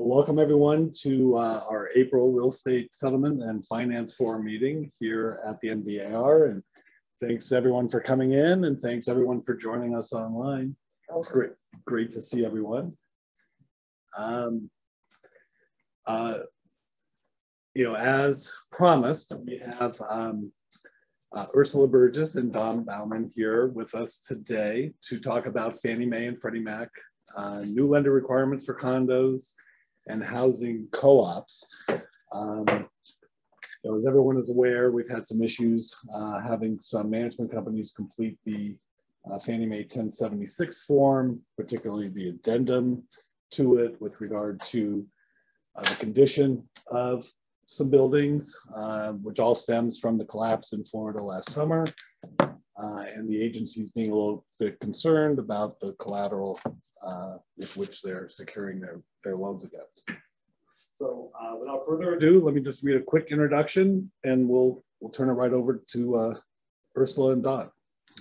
Well, welcome everyone to our April Real Estate Settlement and Finance Forum meeting here at the NBAR. And thanks everyone for coming in, and thanks everyone for joining us online. It's great to see everyone. As promised, we have Ursula Burgess and Dawn Bauman here with us today to talk about Fannie Mae and Freddie Mac, new lender requirements for condos and housing co-ops. As everyone is aware, we've had some issues having some management companies complete the Fannie Mae 1076 form, particularly the addendum to it with regard to the condition of some buildings, which all stems from the collapse in Florida last summer, and the agencies being a little bit concerned about the collateral with which they're securing their loans against. So without further ado, let me just read a quick introduction, and we'll turn it right over to Ursula and Dawn.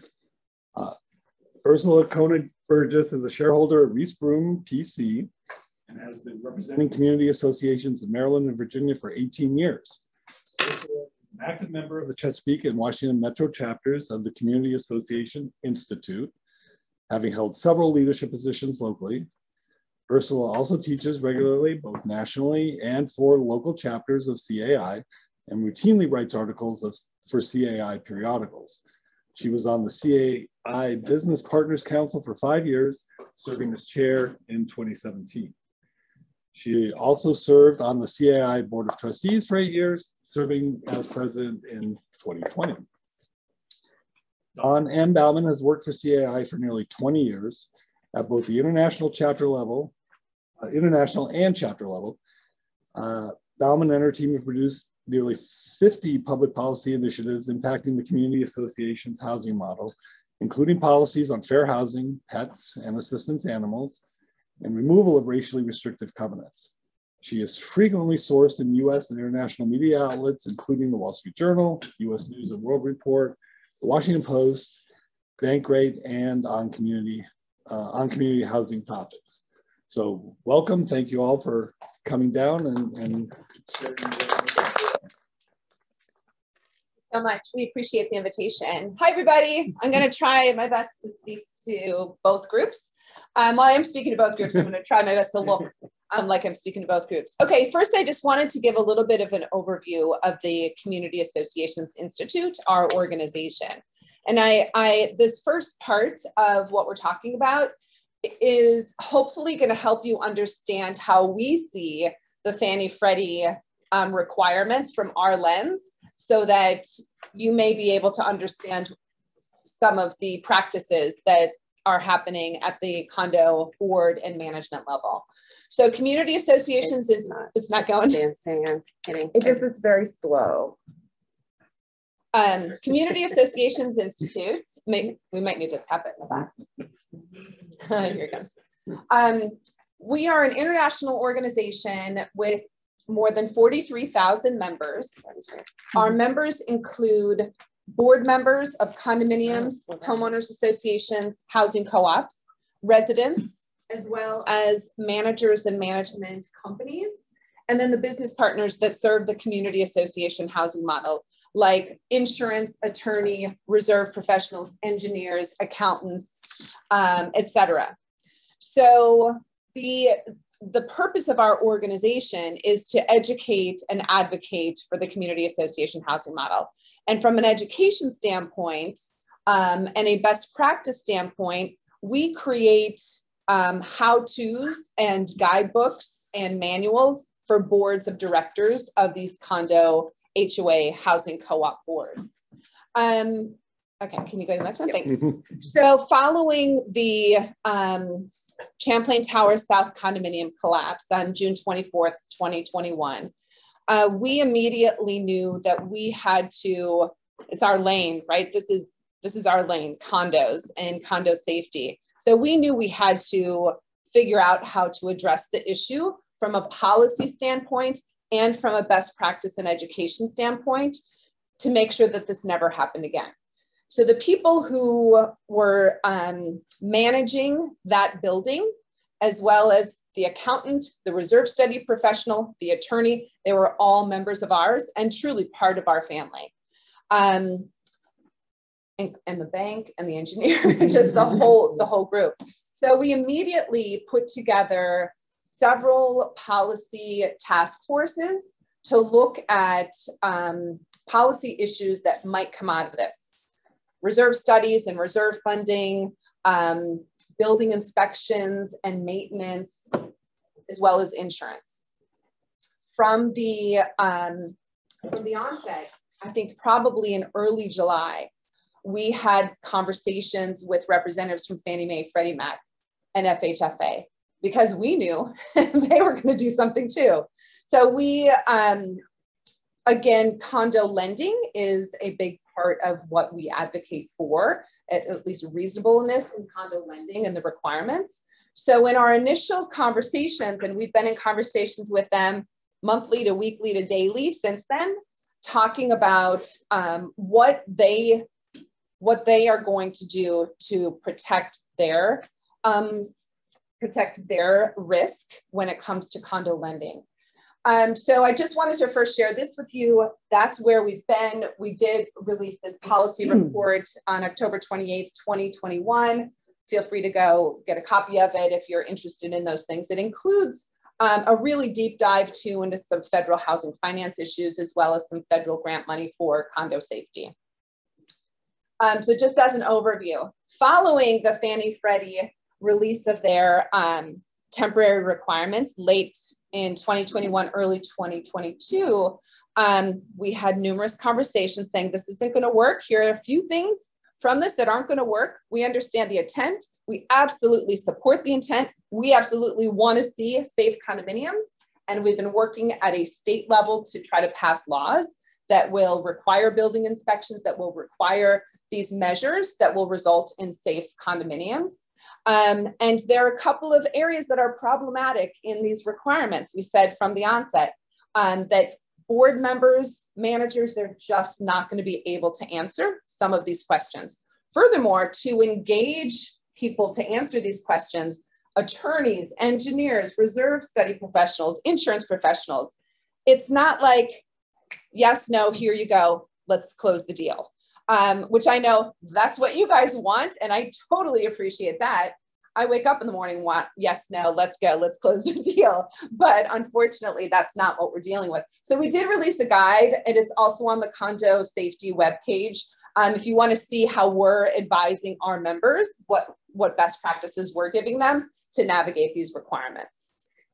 Ursula Koenig Burgess is a shareholder at Reese Broom PC and has been representing community associations in Maryland and Virginia for 18 years. Ursula is an active member of the Chesapeake and Washington Metro chapters of the Community Association Institute, having held several leadership positions locally. Ursula also teaches regularly, both nationally and for local chapters of CAI, and routinely writes articles for CAI periodicals. She was on the CAI Business Partners Council for 5 years, serving as chair in 2017. She also served on the CAI Board of Trustees for 8 years, serving as president in 2020. Dawn M. Bauman has worked for CAI for nearly 20 years at both the international and chapter level. Bauman and her team have produced nearly 50 public policy initiatives impacting the community association's housing model, including policies on fair housing, pets and assistance animals, and removal of racially restrictive covenants. She is frequently sourced in US and international media outlets, including the Wall Street Journal, US News and World Report, the Washington Post, Bankrate, and on community housing topics. So welcome, thank you all for coming down and sharing. So much, we appreciate the invitation. Hi everybody, I'm gonna try my best to speak to both groups. While I'm speaking to both groups, I'm gonna try my best to look like I'm speaking to both groups. Okay, first I just wanted to give a little bit of an overview of the Community Associations Institute, our organization. And this first part of what we're talking about is hopefully gonna help you understand how we see the Fannie Freddie requirements from our lens, so that you may be able to understand some of the practices that are happening at the condo board and management level. So community associations it's not going. Dancing, I'm kidding. It's very slow. Community Associations Institutes, we might need to tap it in the back. Here it comes. We are an international organization with more than 43,000 members. Our members include board members of condominiums, homeowners associations, housing co-ops, residents, as well as managers and management companies, and then the business partners that serve the community association housing model, like insurance, attorney, reserve professionals, engineers, accountants, etc. So the purpose of our organization is to educate and advocate for the community association housing model. And from an education standpoint and a best practice standpoint, we create how-tos and guidebooks and manuals for boards of directors of these condo HOA housing co-op boards. Okay, can you go to the next one? Thanks. So following the Champlain Tower South condominium collapse on June 24th, 2021, we immediately knew that we had to, it's our lane, right? This is our lane, condos and condo safety. So we knew we had to figure out how to address the issue from a policy standpoint and from a best practice and education standpoint to make sure that this never happened again. So the people who were managing that building, as well as the accountant, the reserve study professional, the attorney, they were all members of ours and truly part of our family. And the bank and the engineer, just the whole group. So we immediately put together several policy task forces to look at policy issues that might come out of this. Reserve studies and reserve funding, building inspections and maintenance, as well as insurance. From the onset, I think probably in early July, we had conversations with representatives from Fannie Mae, Freddie Mac, and FHFA, because we knew they were going to do something too. So we, again, condo lending is a big part of what we advocate for, at least reasonableness in condo lending and the requirements. So in our initial conversations, and we've been in conversations with them monthly to weekly to daily since then, talking about what they are going to do to protect their risk when it comes to condo lending. So I just wanted to first share this with you. That's where we've been. We did release this policy report on October 28th, 2021. Feel free to go get a copy of it if you're interested in those things. It includes a really deep dive too into some federal housing finance issues, as well as some federal grant money for condo safety. So just as an overview, following the Fannie Freddie release of their temporary requirements late in 2021, early 2022, we had numerous conversations saying this isn't going to work. Here are a few things from this that aren't going to work. We understand the intent. We absolutely support the intent. We absolutely want to see safe condominiums. And we've been working at a state level to try to pass laws that will require building inspections, that will require these measures that will result in safe condominiums. And there are a couple of areas that are problematic in these requirements. We said from the onset that board members, managers, they're just not going to be able to answer some of these questions. Furthermore, to engage people to answer these questions, attorneys, engineers, reserve study professionals, insurance professionals, it's not like, yes, no, here you go, let's close the deal. Which I know that's what you guys want, and I totally appreciate that. I wake up in the morning, want yes, no, let's go, let's close the deal. But unfortunately, that's not what we're dealing with. So we did release a guide, and it's also on the condo safety webpage. If you want to see how we're advising our members, what best practices we're giving them to navigate these requirements.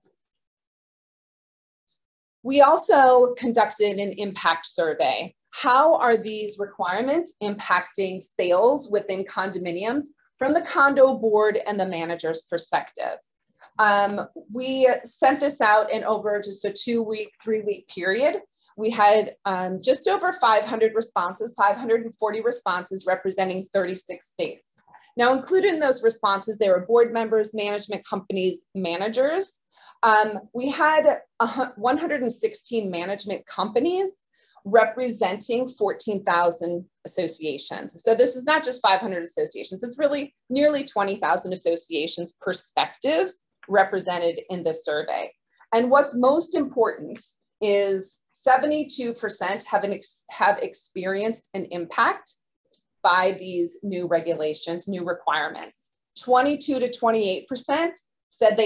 We also conducted an impact survey. How are these requirements impacting sales within condominiums from the condo board and the manager's perspective? We sent this out in over just a 2-week, 3-week period. We had just over 500 responses, 540 responses representing 36 states. Now, included in those responses, there were board members, management companies, managers. We had 116 management companies representing 14,000 associations. So this is not just 500 associations, it's really nearly 20,000 associations perspectives represented in this survey. And what's most important is 72% have experienced an impact by these new regulations, new requirements. 22 to 28% said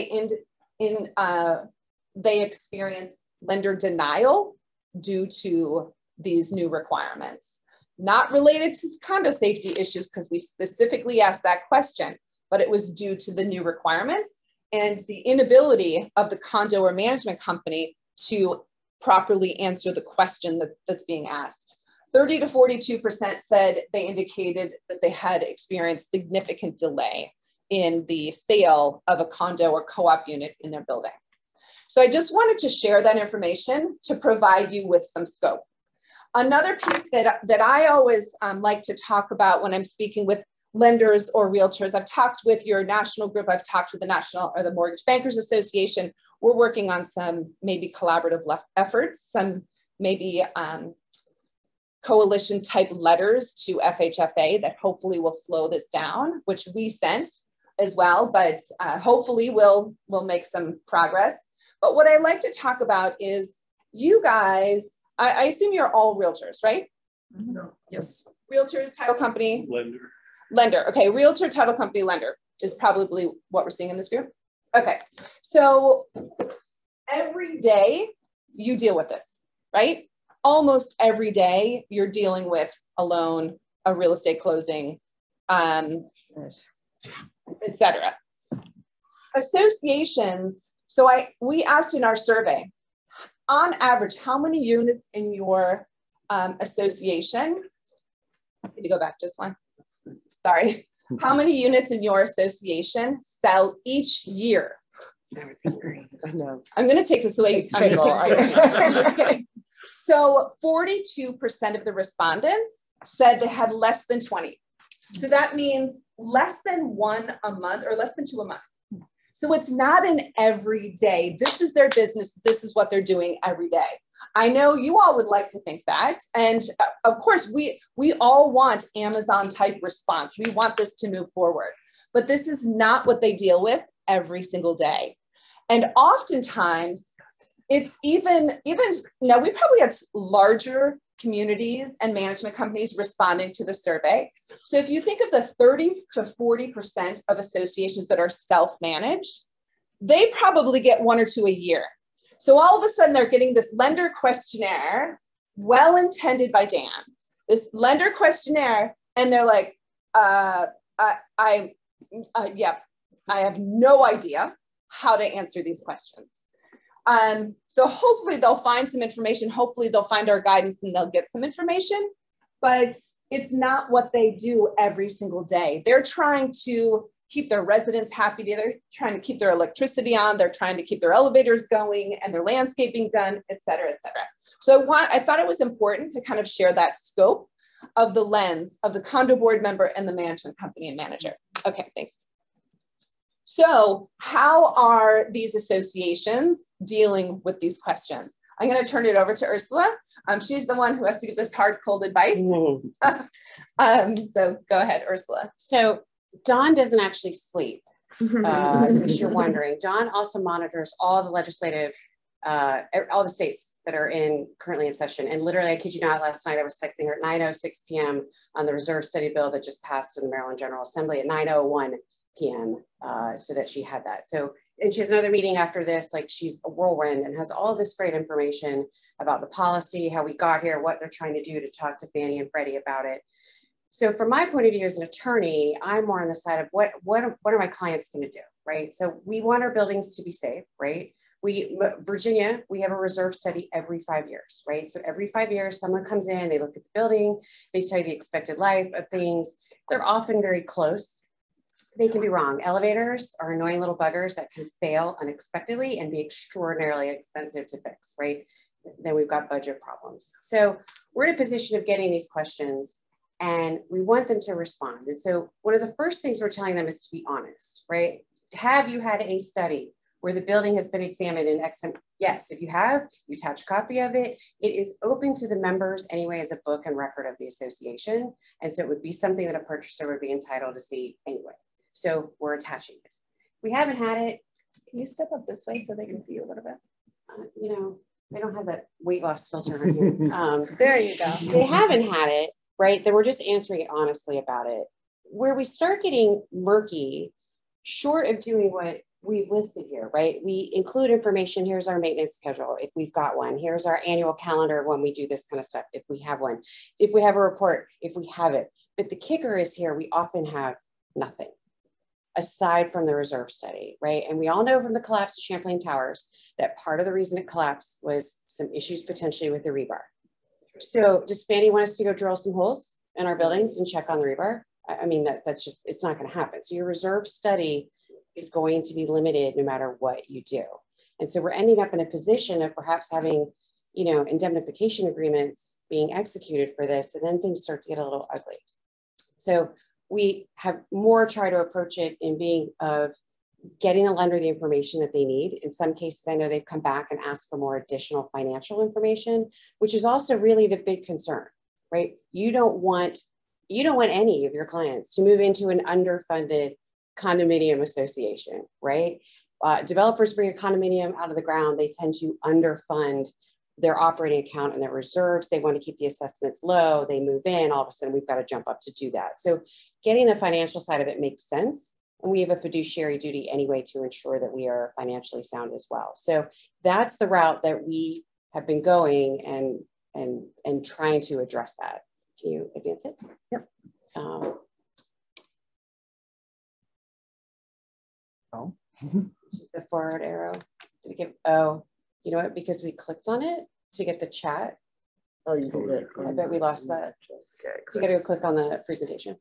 they experienced lender denial due to these new requirements. Not related to condo safety issues, because we specifically asked that question, but it was due to the new requirements and the inability of the condo or management company to properly answer the question that's being asked. 30 to 42% said they indicated that they had experienced significant delay in the sale of a condo or co-op unit in their building. So I just wanted to share that information to provide you with some scope. Another piece that I always like to talk about when I'm speaking with lenders or realtors, I've talked with your national group, I've talked with the National or the Mortgage Bankers Association. We're working on some maybe collaborative efforts, some maybe coalition type letters to FHFA that hopefully will slow this down, which we sent as well, but hopefully we'll make some progress. But what I like to talk about is you guys, I assume you're all realtors, right? No. Yes. Realtors, title company. Lender. Lender. Okay. Realtor, title company, lender is probably what we're seeing in this group. Okay. So every day you deal with this, right? Almost every day you're dealing with a loan, a real estate closing, etc. Associations. So we asked in our survey, on average, how many units in your association? I need to go back just one. Sorry. How many units in your association sell each year? I know. I'm going to take this away. I'm just kidding. So 42% of the respondents said they had less than 20. So that means less than one a month or less than two a month. So it's not an everyday, this is their business, this is what they're doing every day. I know you all would like to think that. And of course, we all want Amazon type response. We want this to move forward, but this is not what they deal with every single day. And oftentimes it's even now we probably have larger communities and management companies responding to the survey. So if you think of the 30 to 40% of associations that are self-managed, they probably get one or two a year. So all of a sudden they're getting this lender questionnaire, well intended by Dan, this lender questionnaire, and they're like, I have no idea how to answer these questions. So hopefully they'll find some information. Hopefully they'll find our guidance and they'll get some information, but it's not what they do every single day. They're trying to keep their residents happy. They're trying to keep their electricity on. They're trying to keep their elevators going and their landscaping done, et cetera, et cetera. So I thought it was important to kind of share that scope of the lens of the condo board member and the management company and manager. Okay, thanks. So how are these associations dealing with these questions? I'm going to turn it over to Ursula. She's the one who has to give this hard, cold advice. So go ahead, Ursula. So Dawn doesn't actually sleep, if you're wondering. Dawn also monitors all the legislative, all the states that are currently in session. And literally, I kid you not, last night I was texting her at 9:06 p.m. on the reserve study bill that just passed in the Maryland General Assembly at 9:01 p.m. So that she had that. So, and she has another meeting after this, like she's a whirlwind and has all this great information about the policy, how we got here, what they're trying to do to talk to Fannie and Freddie about it. So from my point of view as an attorney, I'm more on the side of what are my clients going to do, right? So we want our buildings to be safe, right? Virginia, we have a reserve study every 5 years, right? So every 5 years, someone comes in, they look at the building, they tell you the expected life of things. They're often very close. They can be wrong. Elevators are annoying little buggers that can fail unexpectedly and be extraordinarily expensive to fix, right? Then we've got budget problems. So we're in a position of getting these questions and we want them to respond. And so one of the first things we're telling them is to be honest, right? Have you had a study where the building has been examined in X time? Yes, if you have, you attach a copy of it. It is open to the members anyway as a book and record of the association. And so it would be something that a purchaser would be entitled to see anyway. So we're attaching it. We haven't had it. Can you step up this way so they can see you a little bit? You know, they don't have that weight loss filter on here. There you go. They haven't had it, right? Then we're just answering it honestly about it. Where we start getting murky, short of doing what we've listed here, right? We include information. Here's our maintenance schedule, if we've got one. Here's our annual calendar when we do this kind of stuff, if we have one. If we have a report, if we have it. But the kicker is here, we often have nothing aside from the reserve study, right? And we all know from the collapse of Champlain Towers that part of the reason it collapsed was some issues potentially with the rebar. So does Fannie want us to go drill some holes in our buildings and check on the rebar? I mean, that's just, it's not going to happen. So your reserve study is going to be limited no matter what you do. And so we're ending up in a position of perhaps having, you know, indemnification agreements being executed for this, and then things start to get a little ugly. So we have more try to approach it in being of getting the lender the information that they need. In some cases, I know they've come back and asked for more additional financial information, which is also really the big concern, right? You don't want any of your clients to move into an underfunded condominium association, right? Developers bring a condominium out of the ground, they tend to underfund their operating account and their reserves. They want to keep the assessments low. They move in, all of a sudden we've got to jump up to do that. So getting the financial side of it makes sense. And we have a fiduciary duty anyway to ensure that we are financially sound as well. So that's the route that we have been going and trying to address that. Can you advance it? Yep. Oh. The forward arrow. Did it give, oh, you know what? Because we clicked on it to get the chat. Oh, you did it. I bet we lost that. Okay, So you got to go click on the presentation.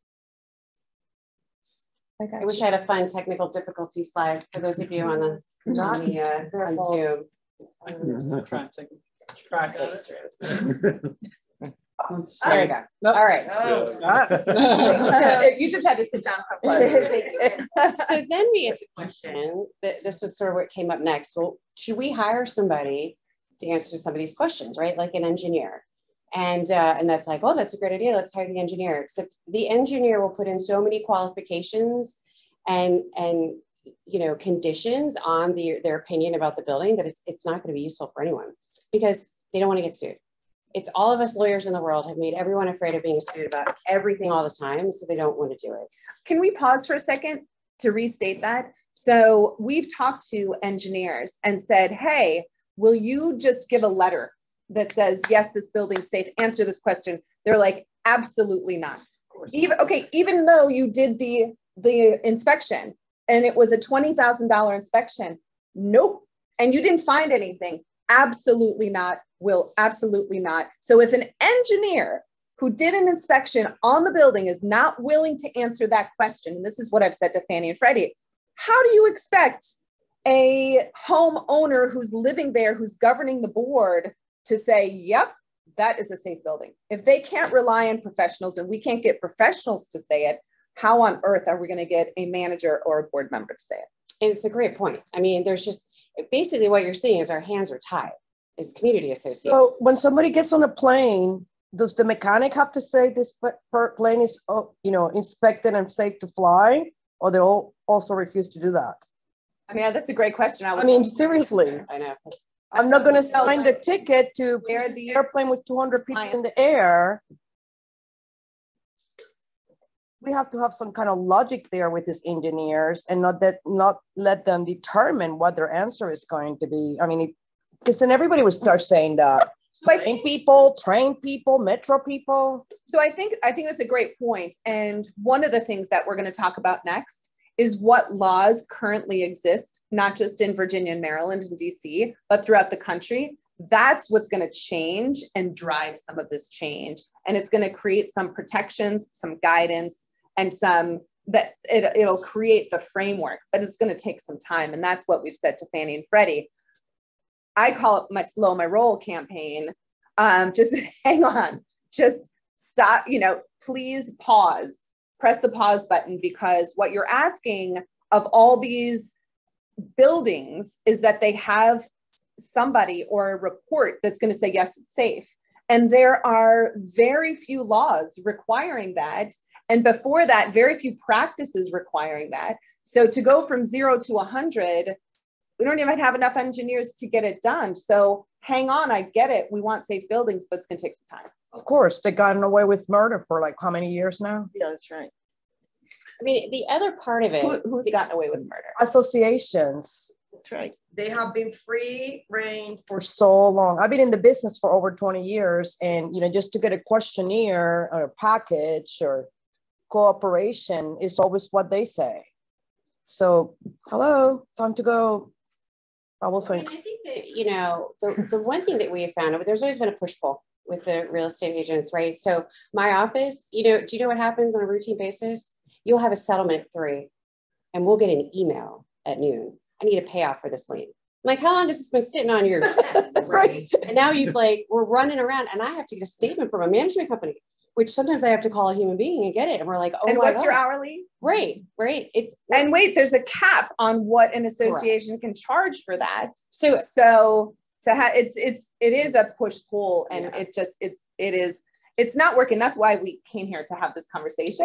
I wish I had a fun technical difficulty slide for those of you on the on Zoom. I'm trying to take track of it. There you go. Nope. All right. So you just had to sit down for a So then we have the question that this was sort of what came up next. Well, should we hire somebody to answer some of these questions, right? Like an engineer. And that's like, oh, that's a great idea. Let's hire the engineer. Except the engineer will put in so many qualifications and you know, conditions on their opinion about the building that it's not going to be useful for anyone because they don't want to get sued. It's all of us lawyers in the world have made everyone afraid of being sued about everything all the time, so they don't want to do it. Can we pause for a second to restate that? So we've talked to engineers and said, hey, will you just give a letter that says, yes, this building's safe, answer this question? They're like, absolutely not. Even though you did the inspection and it was a $20,000 inspection, nope. And you didn't find anything, absolutely not, will absolutely not. So if an engineer who did an inspection on the building is not willing to answer that question, and this is what I've said to Fannie and Freddie, how do you expect a homeowner who's living there, who's governing the board to say, yep, that is a safe building? If they can't rely on professionals and we can't get professionals to say it, how on earth are we going to get a manager or a board member to say it? And it's a great point. I mean, there's just, basically what you're seeing is our hands are tied as community association. So when somebody gets on a plane, does the mechanic have to say this plane is, you know, inspected and safe to fly, or they'll also refuse to do that? I mean, that's a great question. I mean, seriously. I know. I'm not going to sign the ticket to where the airplane with 200 people in the air. We have to have some kind of logic there with these engineers and not let them determine what their answer is going to be. I mean, because then everybody would start saying that. Train people, metro people. So I think that's a great point. And one of the things that we're going to talk about next is what laws currently exist, not just in Virginia and Maryland and DC, but throughout the country. That's what's going to change and drive some of this change. And it's going to create some protections, some guidance, and it'll create the framework, but it's going to take some time. And that's what we've said to Fannie and Freddie. I call it my slow my roll campaign. Just hang on, just stop, you know, please pause, press the pause button, because what you're asking of all these buildings is that they have somebody or a report that's going to say, yes, it's safe. And there are very few laws requiring that. And before that, very few practices requiring that. So to go from 0 to 100, we don't even have enough engineers to get it done. So hang on, I get it. We want safe buildings, but it's going to take some time. Of course, they've gotten away with murder for like how many years now? Yeah, that's right. I mean, the other part of it. Who's gotten away with murder? Associations. That's right. They have been free reign for so long. I've been in the business for over 20 years. And, you know, just to get a questionnaire or a package or cooperation is always what they say. So, hello, time to go. I will think. I think that, you know, the one thing that we have found, there's always been a push-pull with the real estate agents, right? So my office, you know, do you know what happens on a routine basis? You'll have a settlement at 3 and we'll get an email at noon. I need a payoff for this lien. I'm like, how long has this been sitting on your desk? Right. And now we're running around and I have to get a statement from a management company, which sometimes I have to call a human being and get it. And we're like, oh my God. And what's your hourly? Right. And wait, there's a cap on what an association can charge for that. So it is a push-pull, and it's not working. That's why we came here to have this conversation.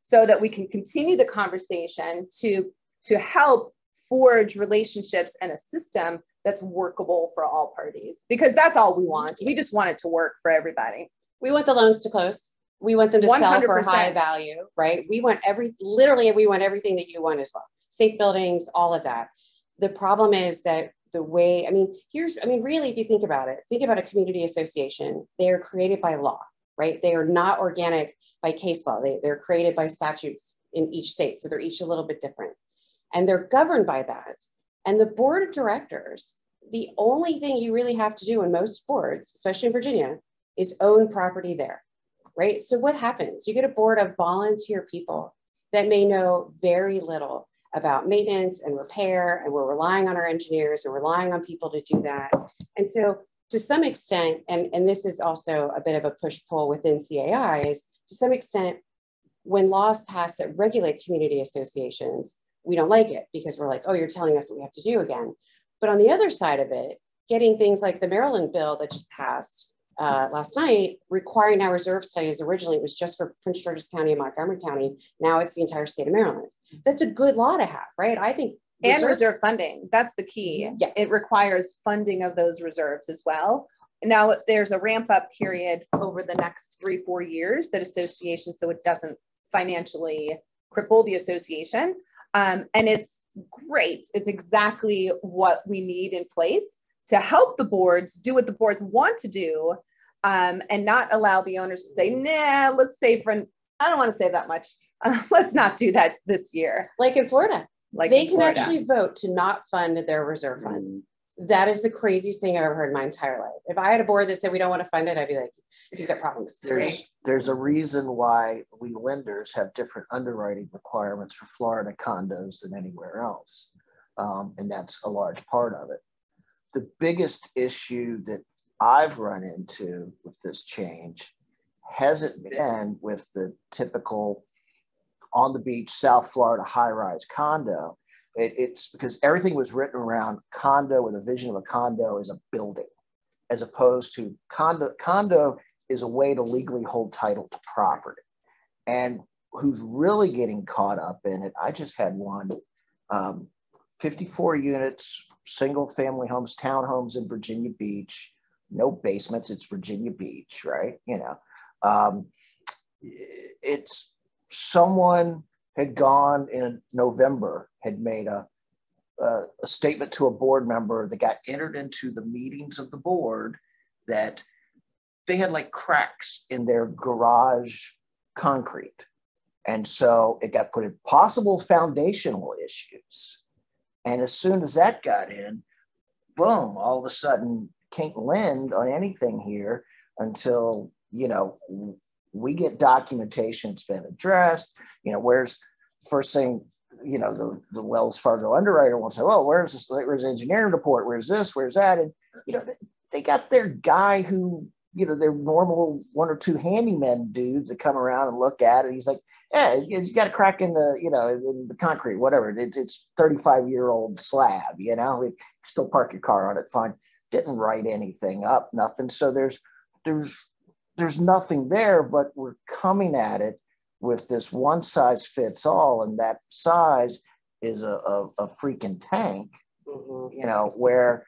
so that we can continue the conversation to help forge relationships and a system that's workable for all parties, because that's all we want. We just want it to work for everybody. We want the loans to close. We want them to sell for 100%. high value, right? We want literally we want everything that you want as well. Safe buildings, all of that. The problem is that the way, really, if you think about it, think about a community association. They are created by law, right? They are not organic by case law. They're created by statutes in each state. So they're each a little bit different. And they're governed by that. And the board of directors, the only thing you really have to do in most boards, especially in Virginia, is own property there, right? So what happens? You get a board of volunteer people that may know very little about maintenance and repair, and we're relying on our engineers and relying on people to do that. And so to some extent, and this is also a bit of a push-pull within CAIs, to some extent, when laws pass that regulate community associations, we don't like it because we're like, oh, you're telling us what we have to do again. But on the other side of it, getting things like the Maryland bill that just passed last night, requiring now reserve studies. Originally, it was just for Prince George's County and Montgomery County. Now it's the entire state of Maryland. That's a good law to have, right? I think. And reserve funding, that's the key. Yeah. It requires funding of those reserves as well. Now there's a ramp up period over the next 3-4 years that association, so it doesn't financially cripple the association. And it's great. It's exactly what we need in place to help the boards do what the boards want to do, and not allow the owners to say, nah, let's save for, I don't want to save that much. Let's not do that this year. Like in Florida. Like they can actually vote to not fund their reserve fund. That is the craziest thing I've ever heard in my entire life. If I had a board that said we don't want to fund it, I'd be like, you've got problems. There's a reason why we lenders have different underwriting requirements for Florida condos than anywhere else. And that's a large part of it. The biggest issue that I've run into with this change hasn't been with the typical on the beach, South Florida high-rise condo. It's because everything was written around condo with a vision of a condo as a building, as opposed to condo is a way to legally hold title to property. And who's really getting caught up in it, I just had one, 54 units, single family homes, townhomes in Virginia Beach, no basements, it's Virginia Beach, right? You know, it's someone had gone in November, had made a statement to a board member that got entered into the meetings of the board that they had like cracks in their garage concrete. And so it got put in possible foundational issues. And as soon as that got in, boom, all of a sudden can't lend on anything here until, you know, we get documentation that's been addressed. You know, where's first thing, you know, the Wells Fargo underwriter will say, oh, where's this, where's the engineering report? Where's this, where's that? And, you know, they got their guy who, you know, their normal 1 or 2 handyman dudes that come around and look at it. He's like, yeah, it's got a crack in the, you know, in the concrete, whatever. It's 35-year-old slab, you know, you still park your car on it, fine. Didn't write anything up, nothing. So there's nothing there, but we're coming at it with this one size fits all, and that size is a freaking tank, you know, where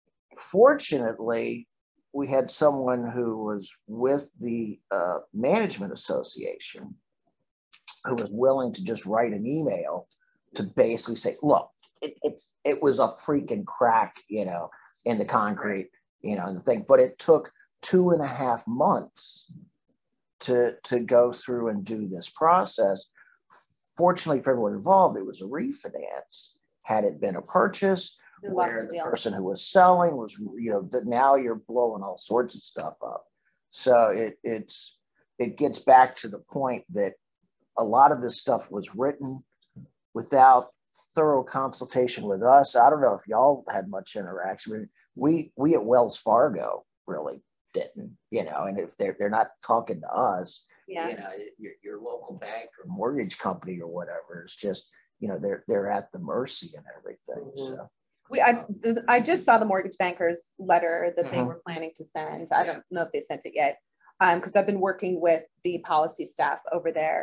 fortunately we had someone who was with the management association who was willing to just write an email to basically say, look, it was a freaking crack, you know, in the concrete, you know, the thing, but it took 2.5 months to go through and do this process. Fortunately for everyone involved, it was a refinance. Had it been a purchase where the person who was selling was, you know, that now you're blowing all sorts of stuff up. So it gets back to the point that a lot of this stuff was written without thorough consultation with us. I don't know if y'all had much interaction. We at Wells Fargo really didn't, you know, and if they're not talking to us, yeah, you know, your local bank or mortgage company or whatever, it's just, you know, they're at the mercy and everything. So I just saw the mortgage bankers letter that they were planning to send. I don't know if they sent it yet, because I've been working with the policy staff over there.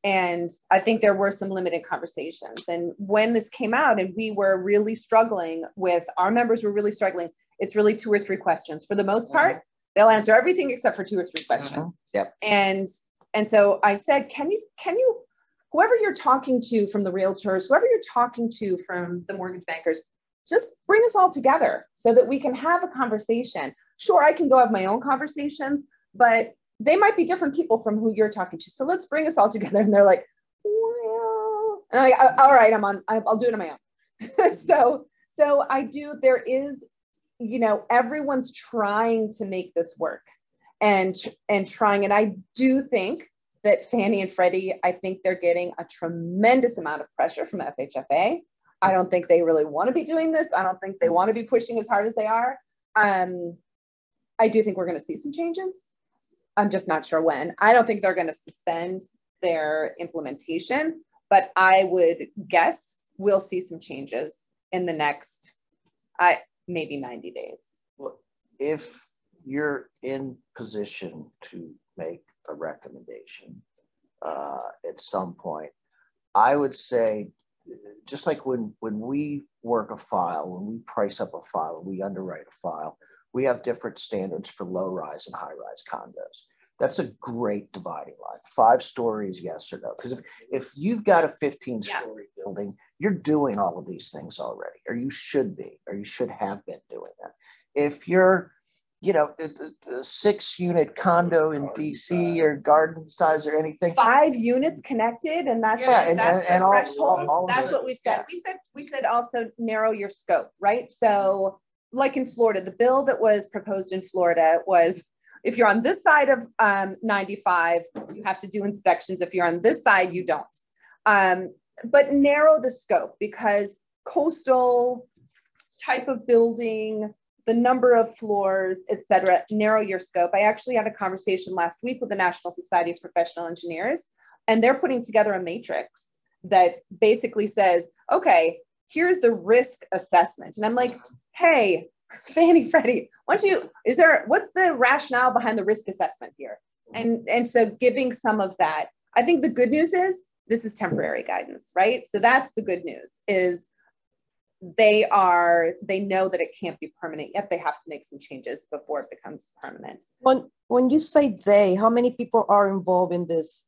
And I think there were some limited conversations. And when this came out and we were really struggling with, our members were really struggling, it's really 2 or 3 questions. For the most part, they'll answer everything except for 2 or 3 questions. Yep. And so I said, can you, whoever you're talking to from the realtors, whoever you're talking to from the mortgage bankers, just bring us all together so that we can have a conversation. Sure, I can go have my own conversations, but they might be different people from who you're talking to. So let's bring us all together. And they're like, well, and I'm like, all right, I'll do it on my own. So I do, there is, you know, everyone's trying to make this work and trying. And I do think that Fannie and Freddie, I think they're getting a tremendous amount of pressure from FHFA. I don't think they really want to be doing this. I don't think they want to be pushing as hard as they are. I do think we're going to see some changes. I'm just not sure when. I don't think they're going to suspend their implementation, but I would guess we'll see some changes in the next, maybe 90 days. Well, if you're in position to make a recommendation at some point, I would say, just like when we work a file, when we price up a file, we underwrite a file, we have different standards for low-rise and high-rise condos. That's a great dividing line. 5 stories, yes or no. Because if you've got a 15-story building, you're doing all of these things already, or you should be, or you should have been doing them. If you're, you know, a 6-unit condo in DC or garden size or anything, 5 units connected, and that's and all that's what we've said. We said also narrow your scope, right? So like in Florida, the bill that was proposed in Florida was, if you're on this side of 95, you have to do inspections. If you're on this side, you don't. But narrow the scope, because coastal type of building, the number of floors, et cetera, narrow your scope. I actually had a conversation last week with the National Society of Professional Engineers, and they're putting together a matrix that basically says, okay, here's the risk assessment. And I'm like, hey, Fannie, Freddie, what's the rationale behind the risk assessment here? And so giving some of that. I think the good news is this is temporary guidance, right? So that's the good news, is they know that it can't be permanent yet. They have to make some changes before it becomes permanent. When you say they, how many people are involved in this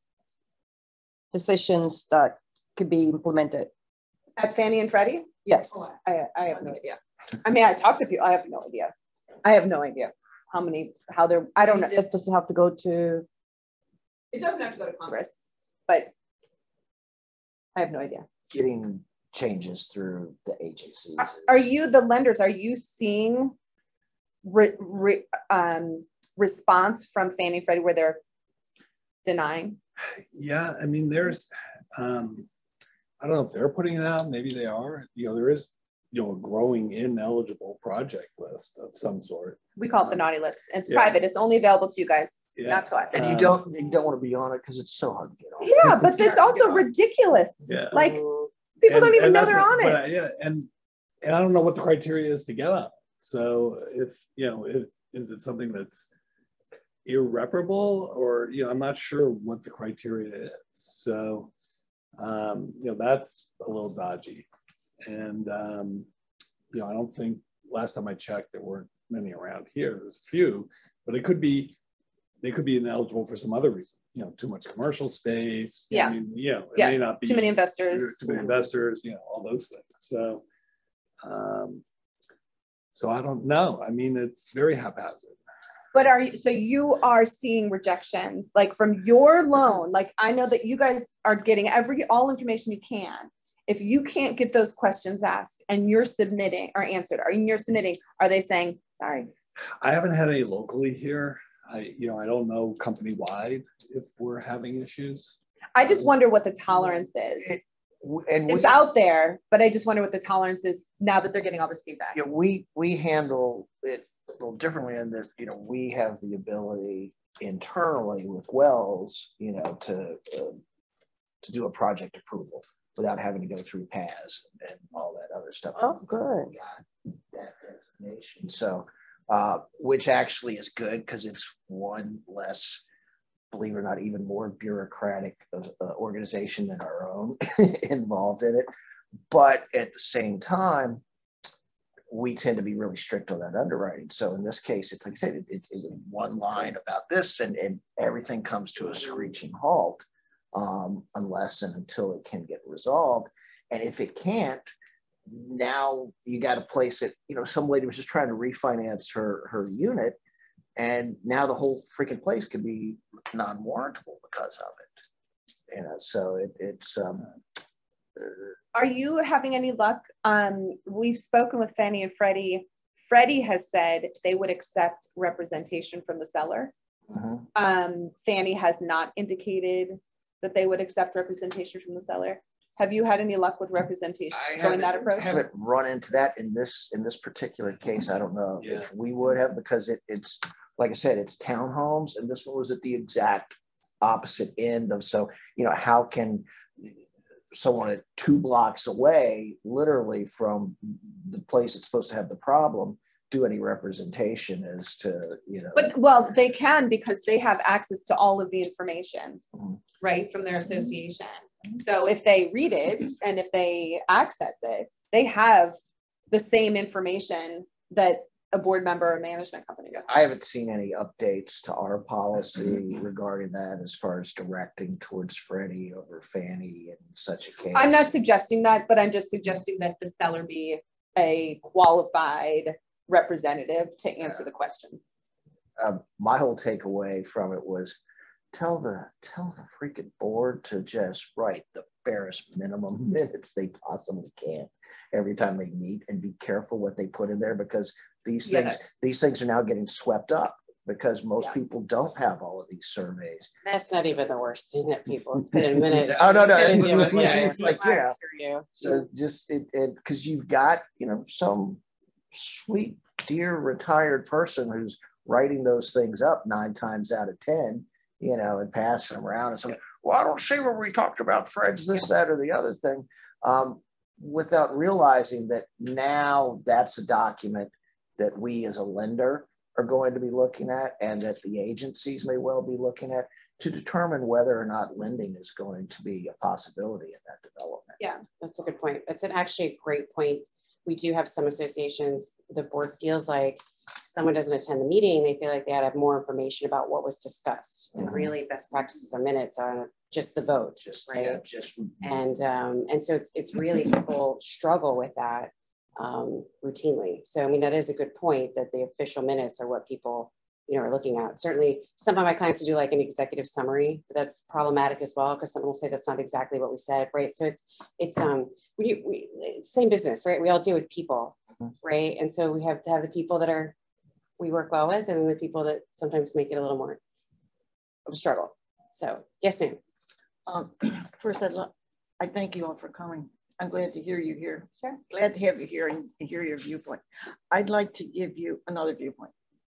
decisions that could be implemented? At Fannie and Freddie? Yes. Oh, I have no idea. I mean, I talked to people. I have no idea. I have no idea I don't know. This doesn't have to go to. It doesn't have to go to Congress, but I have no idea. getting changes through the agencies. Are you, the lenders, are you seeing response from Fannie Freddie where they're denying? Yeah, I mean, there's, I don't know if they're putting it out, maybe they are. You know, there is, you know, a growing ineligible project list of some sort. We call it the naughty list. And it's private. It's only available to you guys, not to us. And you don't want to be on it because it's so hard to get on. Yeah, but it's also ridiculous. Yeah. Like people don't even know they're on it. Yeah, and I don't know what the criteria is to get on. So if, you know, is it something that's irreparable, or, you know, I'm not sure what the criteria is. So, you know, that's a little dodgy. And, you know, I don't think last time I checked, there weren't many around here. There's a few, but they could be ineligible for some other reason. You know, too much commercial space. Yeah. I mean, you know, it may not be too many investors. Too many investors. You know, all those things. So, so I don't know. I mean, it's very haphazard. But you are seeing rejections like from your loan? Like I know that you guys are getting all information you can. If you can't get those questions asked and you're submitting or answered, are they saying, sorry? I haven't had any locally here. I don't know company wide if we're having issues. I just wonder what the tolerance is. It's out there, but I just wonder what the tolerance is now that they're getting all this feedback. Yeah, we handle it a little differently in this. You know, we have the ability internally with Wells, you know, to do a project approval without having to go through PAS and all that other stuff. Oh, good. That designation. So, which actually is good because it's one less believe it or not, even more bureaucratic organization than our own involved in it. But at the same time, we tend to be really strict on that underwriting. So in this case, it's like I said, it is one line about this, and everything comes to a screeching halt unless and until it can get resolved. And if it can't, now you got to place it. You know, some lady was just trying to refinance her unit, and now the whole freaking place could be non-warrantable because of it. You know, so it's. Are you having any luck? We've spoken with Fannie and Freddie. Freddie has said they would accept representation from the seller. Fannie has not indicated that they would accept representation from the seller. Have you had any luck with representation going that approach? I haven't run into that in this particular case. I don't know if we would have, because it's like I said, it's townhomes, and this one was at the exact opposite end of. So you know, how can someone at 2 blocks away, literally from the place it's supposed to have the problem, do any representation as to, you know? But well, they can, because they have access to all of the information, right, from their association. So if they read it and if they access it, they have the same information that a board member or management company does. I haven't seen any updates to our policy regarding that, as far as directing towards Freddie over Fannie in such a case. I'm not suggesting that, but I'm just suggesting that the seller be a qualified representative to answer the questions. My whole takeaway from it was, tell the freaking board to just write the barest minimum minutes they possibly can every time they meet, and be careful what they put in there, because these things are now getting swept up, because most people don't have all of these surveys. That's not even the worst thing that people put in minutes. Oh no, It's like so just because you've got, you know, some sweet dear retired person who's writing those things up 9 times out of 10, you know, and passing them around and saying, well, I don't see where we talked about Fred's this, that, or the other thing, without realizing that now that's a document that we as a lender are going to be looking at, and that the agencies may well be looking at, to determine whether or not lending is going to be a possibility in that development. Yeah, that's a good point. That's actually a great point. We do have some associations, the board feels like if someone doesn't attend the meeting, they feel like they had to have more information about what was discussed. And really best practices are minutes on just the votes, right? And so it's really, people struggle with that routinely. So, I mean, that is a good point, that the official minutes are what people, you know, are looking at. Certainly some of my clients will do like an executive summary, but that's problematic as well, because someone will say that's not exactly what we said, right? So it's same business, right? We all deal with people, right? And so we have to have the people that we work well with, and then the people that sometimes make it a little more of a struggle. So yes, ma'am. First, I thank you all for coming. I'm glad to hear you here. Sure. Glad to have you here and hear your viewpoint. I'd like to give you another viewpoint.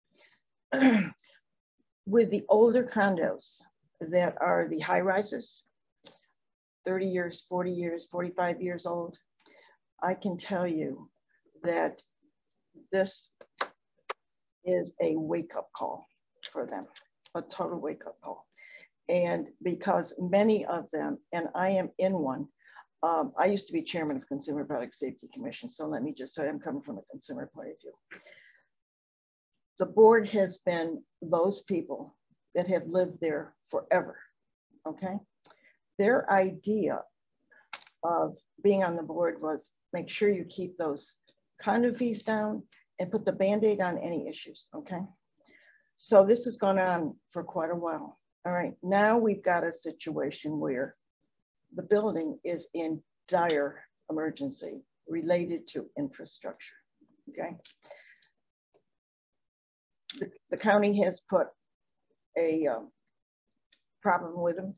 With the older condos that are the high rises, 30 years, 40 years, 45 years old, I can tell you that this is a wake-up call for them, a total wake-up call. And because many of them, and I am in one, I used to be chairman of Consumer Product Safety Commission, so let me just say I'm coming from a consumer point of view. The board has been those people that have lived there forever, okay? Their idea of being on the board was make sure you keep those condo fees down and put the Band-Aid on any issues, okay? So this has gone on for quite a while. All right, now we've got a situation where the building is in dire emergency related to infrastructure, okay? The county has put a problem with them,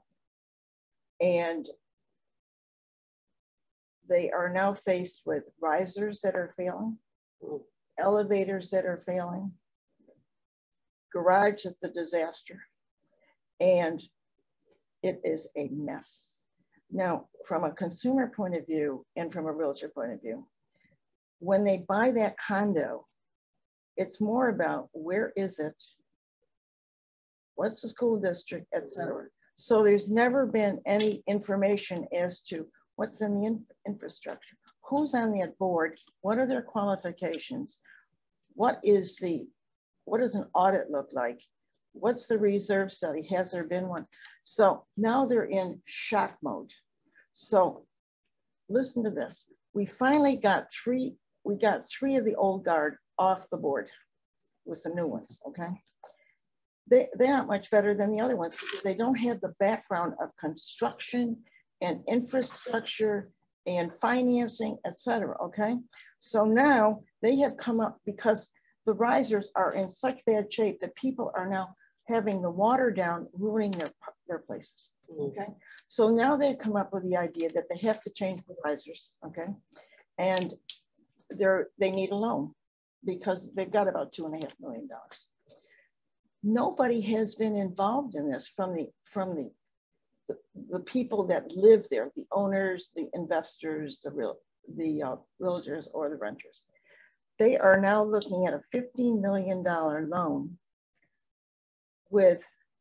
and they are now faced with risers that are failing, elevators that are failing, garage that's a disaster, and it is a mess. Now, from a consumer point of view and from a realtor point of view, when they buy that condo, it's more about where is it what's the school district, etc. So there's never been any information as to what's in the infrastructure, who's on that board, what are their qualifications, what does an audit look like, what's the reserve study, has there been one? So now they're in shock mode. So listen to this. We finally got three of the old guard off the board with some new ones, okay? They're not much better than the other ones because they don't have the background of construction and infrastructure and financing, etc. Okay, so now they have come up because the risers are in such bad shape that people are now having the water down, ruining their places. Okay, so now they've come up with the idea that they have to change the risers. Okay, and they need a loan because they've got about $2.5 million. Nobody has been involved in this from the people that live there, the owners, the investors, the realtors or the renters. They are now looking at a $15 million loan with,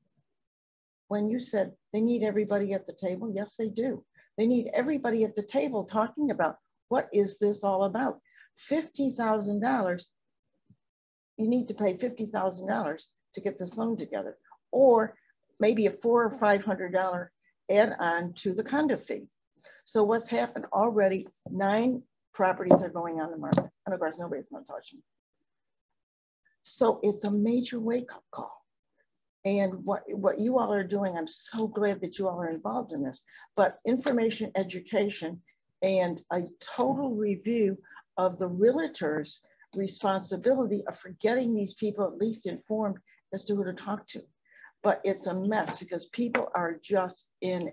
when you said they need everybody at the table, yes, they do. They need everybody at the table talking about what is this all about? $50,000, you need to pay $50,000 to get this loan together, or maybe a $400 or $500 add-on to the condo fee. So what's happened already, 9 properties are going on the market, and of course nobody's going to touch them. So it's a major wake-up call. And what you all are doing, I'm so glad that you all are involved in this, but information education and a total review of the realtor's responsibility of getting these people at least informed as to who to talk to. But it's a mess because people are just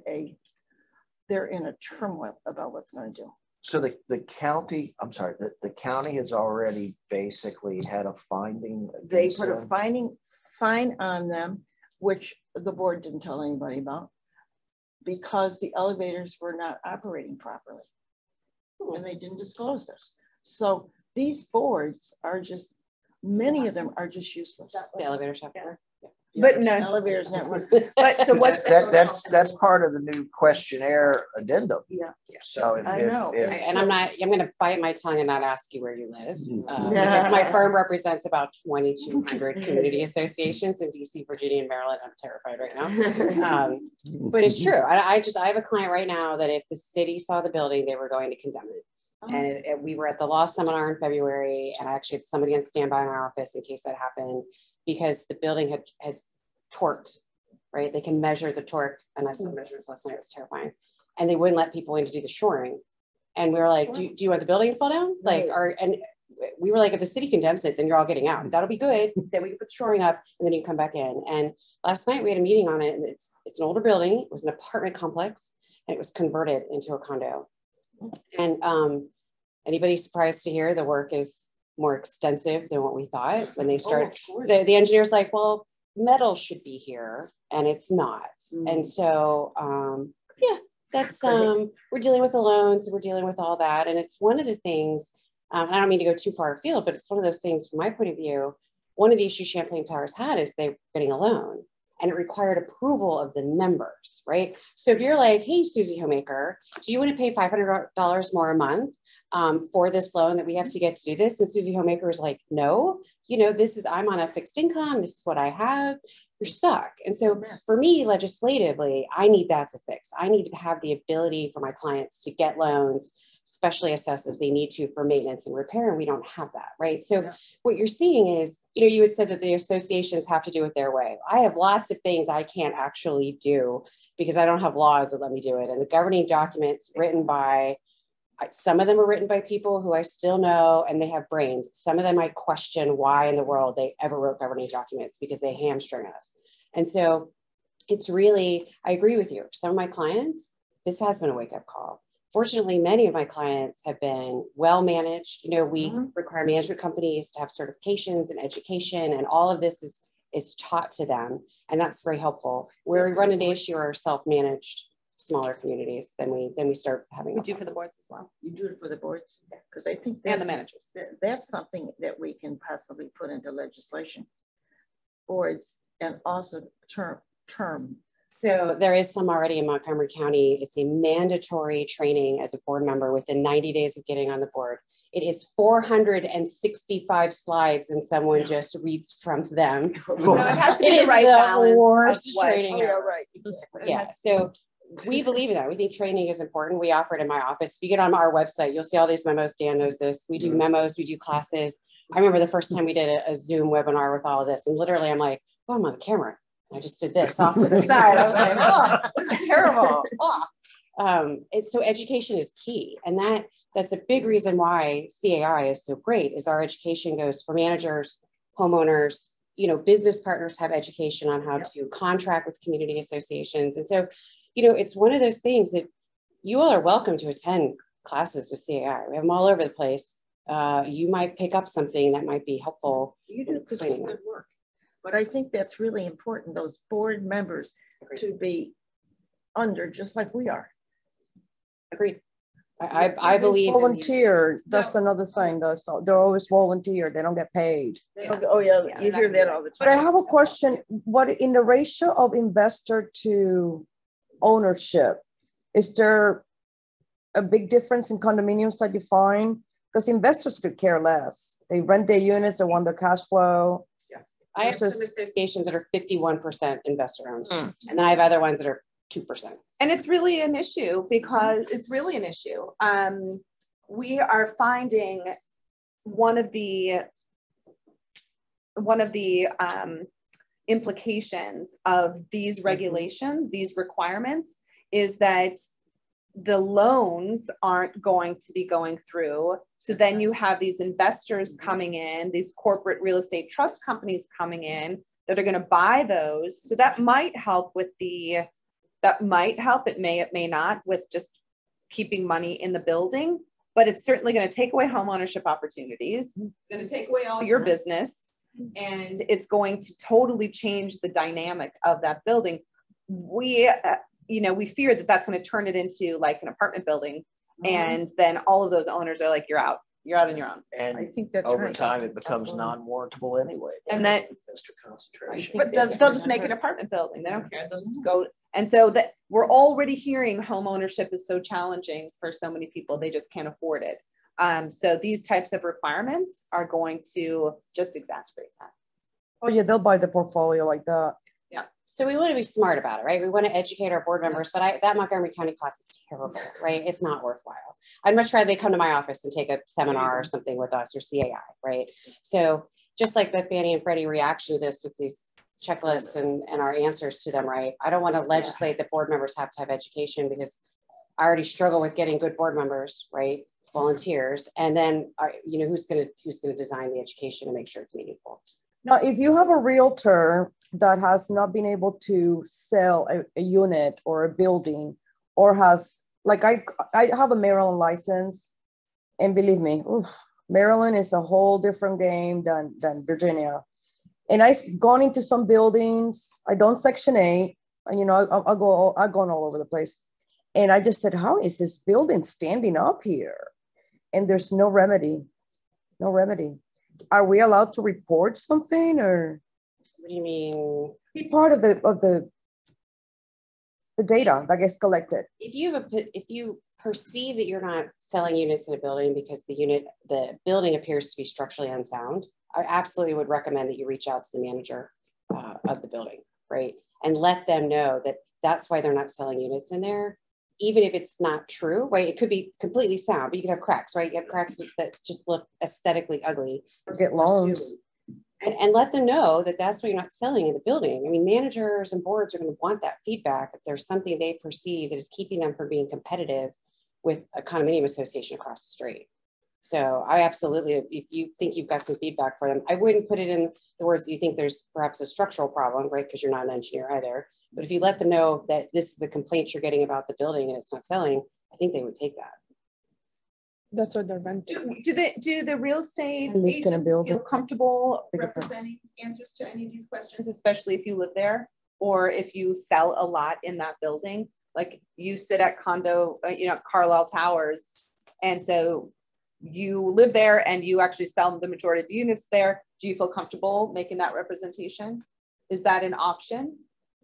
they're in a turmoil about what's going to do. So the county, I'm sorry, the county has already basically had a finding. They put a fine on them, which the board didn't tell anybody about, because the elevators were not operating properly. And they didn't disclose this. So these boards are just, many of them are just useless. The elevator shop. Yeah. But no, elevators network. but so what's that's part of the new questionnaire addendum. Yeah. So if, I know. And I'm going to bite my tongue and not ask you where you live, because my firm represents about 2,200 community associations in DC, Virginia, and Maryland. I'm terrified right now. But it's true. I have a client right now that if the city saw the building, they were going to condemn it. And we were at the law seminar in February, and I actually had somebody on standby in our office in case that happened, because the building has torqued, right? They can measure the torque, and I saw the measurements last night. It was terrifying. And they wouldn't let people in to do the shoring. And we were like, do you want the building to fall down? Like, and we were like, if the city condemns it, then you're all getting out. That'll be good. Then we can put the shoring up, and then you can come back in. And last night we had a meeting on it, and it's an older building. It was an apartment complex, and it was converted into a condo. And anybody surprised to hear the work is more extensive than what we thought when they started? The engineer's like, well, metal should be here, and it's not. And so, yeah, that's, we're dealing with the loans, we're dealing with all that. And it's one of the things, I don't mean to go too far afield, but it's one of those things from my point of view. One of the issues Champlain Towers had is they were getting a loan, and it required approval of the members, right? So if you're like, hey, Susie Homemaker, do you want to pay $500 more a month for this loan that we have to get to do this? And Susie Homemaker is like, no, I'm on a fixed income. This is what I have. You're stuck. And so for me, legislatively, I need that to fix. I need to have the ability for my clients to get loans, especially assessed as they need to for maintenance and repair. And we don't have that, right? So what you're seeing is, you had said that the associations have to do it their way. I have lots of things I can't actually do because I don't have laws that let me do it. And the governing documents written by, some of them are written by people who I still know, and they have brains. Some of them I question why in the world they ever wrote governing documents, because they hamstring us. And so it's really, I agree with you. For some of my clients, this has been a wake-up call. Fortunately, many of my clients have been well managed. We require management companies to have certifications and education, and all of this is taught to them. And that's very helpful. Where we run into issue are self-managed smaller communities, then we start having. We do for the boards as well. You do it for the boards? Because I think and the managers. That's something that we can possibly put into legislation. Boards and also term? So there is some already in Montgomery County. It's a mandatory training as a board member within 90 days of getting on the board. It is 465 slides and someone just reads from them. No, it has to be the right balance. Training. Oh, yeah, right. Yeah, so we believe in that. We think training is important. We offer it in my office. If you get on our website, you'll see all these memos. Dan knows this. We do memos, we do classes. I remember the first time we did a Zoom webinar with all of this, and literally I'm like, oh, I'm on the camera. I just did this off to the side. I was like, oh, this is terrible. Oh. So education is key. And that's a big reason why CAI is so great, is our education goes for managers, homeowners, business partners have education on how to contract with community associations. And so, it's one of those things that you all are welcome to attend classes with CAI. We have them all over the place. You might pick up something that might be helpful. You do good work. But I think that's really important, those board members to be under, just like we are. Agreed. I believe volunteer. That's another thing. They're always volunteer. They don't get paid. Oh yeah, you hear that all the time. But I have a question. What in the ratio of investor to ownership, is there a big difference in condominiums that you find? Because investors could care less. They rent their units, they want their cash flow. I have some associations that are 51% investor owned, and then I have other ones that are 2%. And it's really an issue because we are finding one of the implications of these regulations, these requirements, is that the loans aren't going to be going through. So then you have these investors coming in, these corporate real estate trust companies coming in that are going to buy those. So that might help with it may not, with just keeping money in the building, but it's certainly going to take away home ownership opportunities. It's going to take away all your business, and it's going to totally change the dynamic of that building. We fear that that's going to turn it into like an apartment building. And then all of those owners are like, you're out on your own. And I think that's over right. time, it becomes non-warrantable anyway. And that investor concentration. But they'll just make an apartment building. They don't care. They'll just go. And so that we're already hearing home ownership is so challenging for so many people, they just can't afford it. So these types of requirements are going to just exacerbate that. Oh yeah, they'll buy the portfolio like that. Yeah. So we want to be smart about it, right? We want to educate our board members, but that Montgomery County class is terrible, right? It's not worthwhile. I'd much rather they come to my office and take a seminar or something with us, or CAI, right? So just like the Fannie and Freddie reaction to this with these checklists and our answers to them, right? I don't want to legislate that board members have to have education, because I already struggle with getting good board members, right? Volunteers. And then, who's going to design the education to make sure it's meaningful? Now, if you have a realtor that has not been able to sell a unit or a building, or has, like I have a Maryland license, and believe me, Maryland is a whole different game than Virginia. And I've gone into some buildings. I don't Section 8, and I've gone all over the place. And I just said, how is this building standing up here? And there's no remedy. No remedy. Are we allowed to report something, or what do you mean? Be part of the data that gets collected. If you perceive that you're not selling units in a building because the building appears to be structurally unsound, I absolutely would recommend that you reach out to the manager of the building, right? And let them know that that's why they're not selling units in there. Even if it's not true, right? It could be completely sound, but you could have cracks, right? You have cracks that just look aesthetically ugly. Or get loans. And let them know that that's why you're not selling in the building. I mean, managers and boards are going to want that feedback if there's something they perceive that is keeping them from being competitive with a condominium association across the street. So I absolutely, if you think you've got some feedback for them, I wouldn't put it in the words that you think there's perhaps a structural problem, right? Because you're not an engineer either. But if you let them know that this is the complaints you're getting about the building and it's not selling, I think they would take that. That's what they're renting. Do the real estate agents feel comfortable representing answers to any of these questions, especially if you live there or if you sell a lot in that building? Like you sit at Carlisle Towers, and so you live there and you actually sell the majority of the units there. Do you feel comfortable making that representation? Is that an option?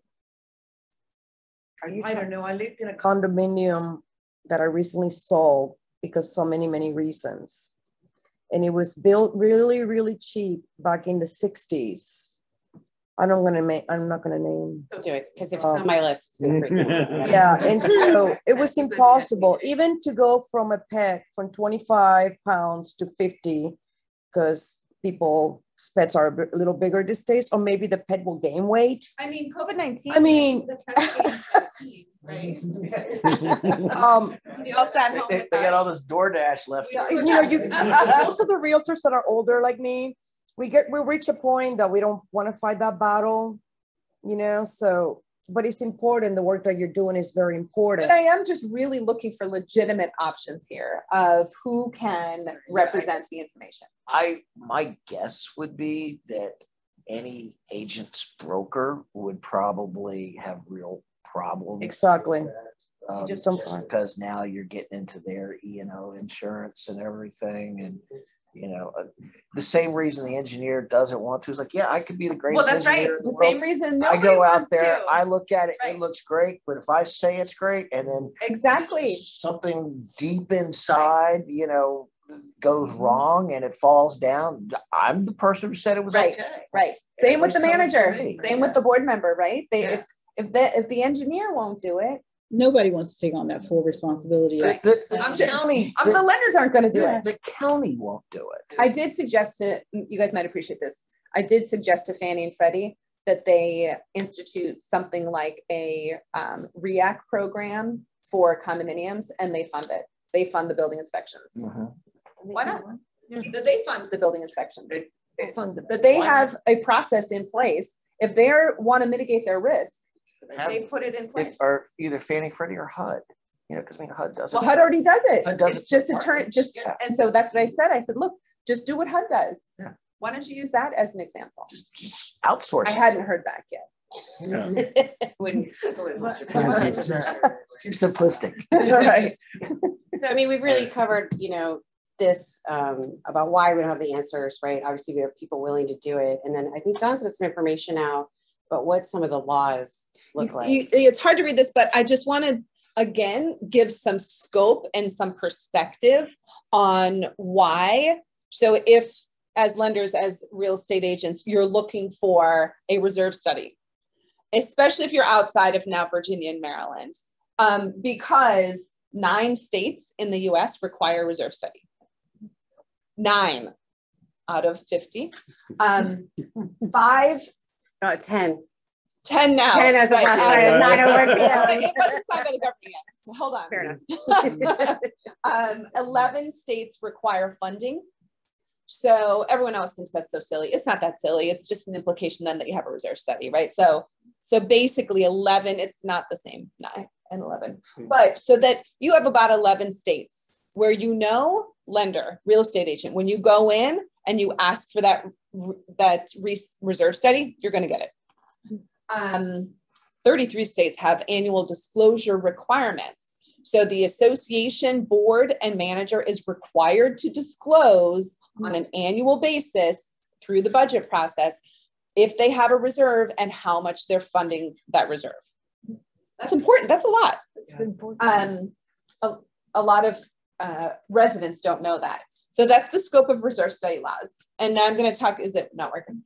I don't know. I lived in a condominium that I recently sold because so many reasons. And it was built really, really cheap back in the 60s. I'm not gonna name. Don't do it, because if it's on my list, it's gonna break me. Yeah, and so it was impossible even to go from a pet from 25 pounds to 50, because pets are a little bigger these days, or maybe the pet will gain weight. I mean, COVID-19. I mean, right? We got all this DoorDash left. you know, most of the realtors that are older like me, we reach a point that we don't want to fight that battle, you know, so, but it's important. The work that you're doing is very important. But I am just really looking for legitimate options here of who can represent the information. My guess would be that any agent's broker would probably have real problems. Exactly. Just because now you're getting into their E&O insurance and everything, and you know, the same reason the engineer doesn't want to is like, yeah, I could be the greatest. Well, that's right. The same reason I go out there, I look at it, it looks great, but if I say it's great and then exactly something deep inside, you know, goes wrong and it falls down, I'm the person who said it was okay. Right. Same with the manager. Same with the board member. Right. If the engineer won't do it. Nobody wants to take on that full responsibility. The lenders aren't going to do it. The county won't do it. I did suggest to, you guys might appreciate this. I did suggest to Fannie and Freddie that they institute something like a REAC program for condominiums, and they fund it. They fund the building inspections. Why not? That they fund the building inspections. That they have a process in place. If they want to mitigate their risk, they put it in place. Or either Fannie, Freddie, or HUD. You know, because I mean, HUD does it. Well, HUD already does it. HUD does it's just a turn. And so that's what I said. I said, look, just do what HUD does. Yeah. Why don't you use that as an example? Just outsource. I hadn't heard back yet. Yeah. Too simplistic. Right. So I mean, we've really covered, you know, this about why we don't have the answers, right? Obviously, we have people willing to do it, and then I think Dawn's got some information out. But what some of the laws look like. It's hard to read this, but I just want to, again, give some scope and some perspective on why. So if, as lenders, as real estate agents, you're looking for a reserve study, especially if you're outside of now Virginia and Maryland, because 9 states in the US require a reserve study. 9 out of 50. 5 No, 10. 10 now. 10 as of last night at 9:01 p.m. It wasn't signed by the government yet. So hold on. Fair enough. 11 states require funding. So everyone else thinks that's so silly. It's not that silly. It's just an implication then that you have a reserve study, right? So basically 11, it's not the same, 9 and 11. But so that you have about 11 states where, you know, lender, real estate agent, when you go in and you ask for that reserve study, you're going to get it. 33 states have annual disclosure requirements. So the association board and manager is required to disclose on an annual basis through the budget process if they have a reserve and how much they're funding that reserve. That's important. That's a lot. That's important. A lot of residents don't know that. So that's the scope of reserve study laws. And now I'm going to talk, is it not working?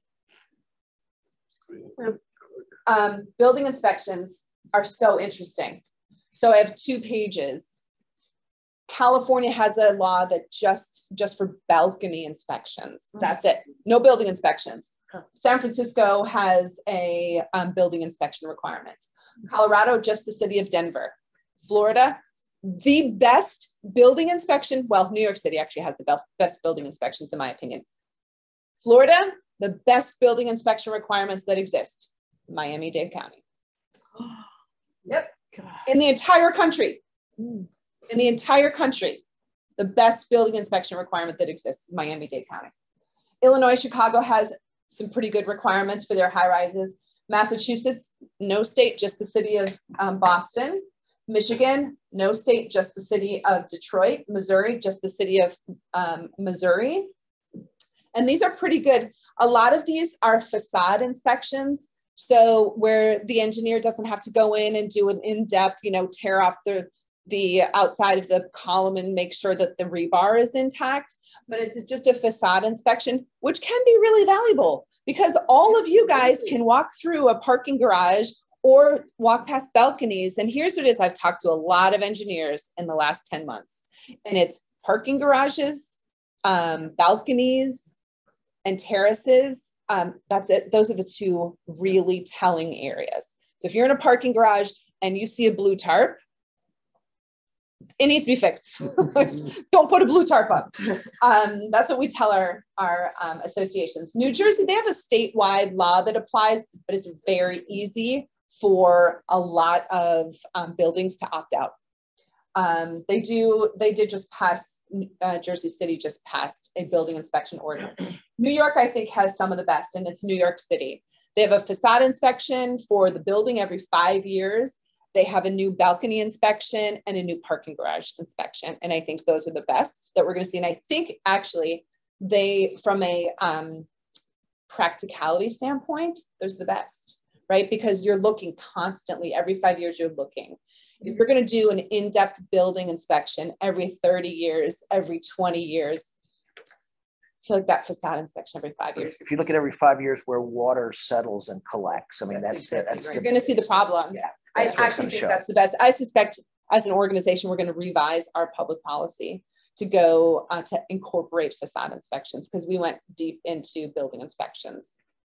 Building inspections are so interesting. So I have 2 pages. California has a law that just for balcony inspections. That's it. No building inspections. San Francisco has a building inspection requirement. Colorado, just the city of Denver. Florida, the best building inspection. Well, New York City actually has the best building inspections, in my opinion. Florida, the best building inspection requirements that exist. Miami-Dade County. Yep. In the entire country. In the entire country, the best building inspection requirement that exists, Miami-Dade County. Illinois, Chicago has some pretty good requirements for their high rises. Massachusetts, no state, just the city of Boston. Michigan, no state, just the city of Detroit. Missouri, just the city of Missouri. And these are pretty good. A lot of these are facade inspections. So where the engineer doesn't have to go in and do an in-depth, tear off the outside of the column and make sure that the rebar is intact, but it's just a facade inspection, which can be really valuable because all of you guys can walk through a parking garage or walk past balconies. And here's what it is. I've talked to a lot of engineers in the last 10 months, and it's parking garages, balconies, and terraces. That's it. Those are the two really telling areas. So if you're in a parking garage and you see a blue tarp, it needs to be fixed. Don't put a blue tarp up. That's what we tell our associations. New Jersey, they have a statewide law that applies, but it's very easy for a lot of buildings to opt out. They did just pass, Jersey City just passed a building inspection ordinance. New York, I think, has some of the best, and it's New York City. They have a facade inspection for the building every 5 years. They have a new balcony inspection and a new parking garage inspection. And I think those are the best that we're going to see. And I think actually they, from a practicality standpoint, those are the best, right? Because you're looking constantly, every 5 years you're looking. If you're going to do an in-depth building inspection every 30 years, every 20 years, I feel like that facade inspection every 5 years. If you look at every 5 years where water settles and collects, I mean, that's you're going to see the problems. Yeah, I actually think that's the best. I suspect as an organization, we're going to revise our public policy to go to incorporate facade inspections because we went deep into building inspections.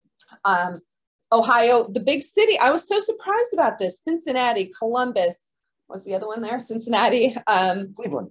Ohio, the big city, I was so surprised about this. Cincinnati, Columbus, what's the other one there? Cincinnati. Cleveland.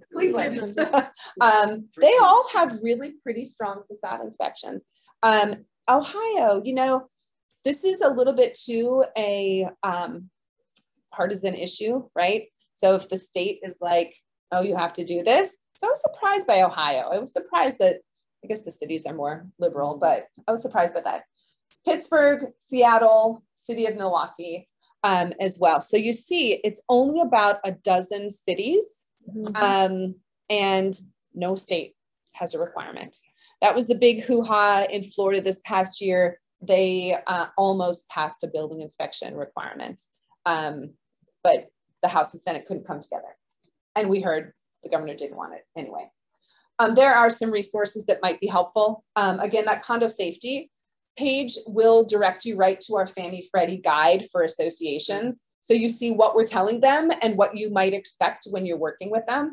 They all have really pretty strong facade inspections. Ohio, this is a little bit too a partisan issue, right? So if the state is like, oh, you have to do this. So I was surprised by Ohio. I was surprised that, I guess the cities are more liberal, but I was surprised by that. Pittsburgh, Seattle, city of Milwaukee as well. So you see, it's only about a dozen cities and no state has a requirement. That was the big hoo-ha in Florida this past year. They almost passed a building inspection requirement, but the House and Senate couldn't come together. And we heard the governor didn't want it anyway. There are some resources that might be helpful. Again, that condo safety page will direct you right to our Fannie Freddie guide for associations. So you see what we're telling them and what you might expect when you're working with them.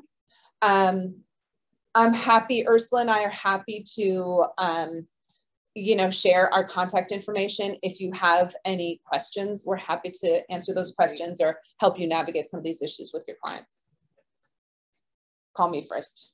I'm happy, Ursula and I are happy to, share our contact information. If you have any questions, we're happy to answer those questions or help you navigate some of these issues with your clients. Call me first.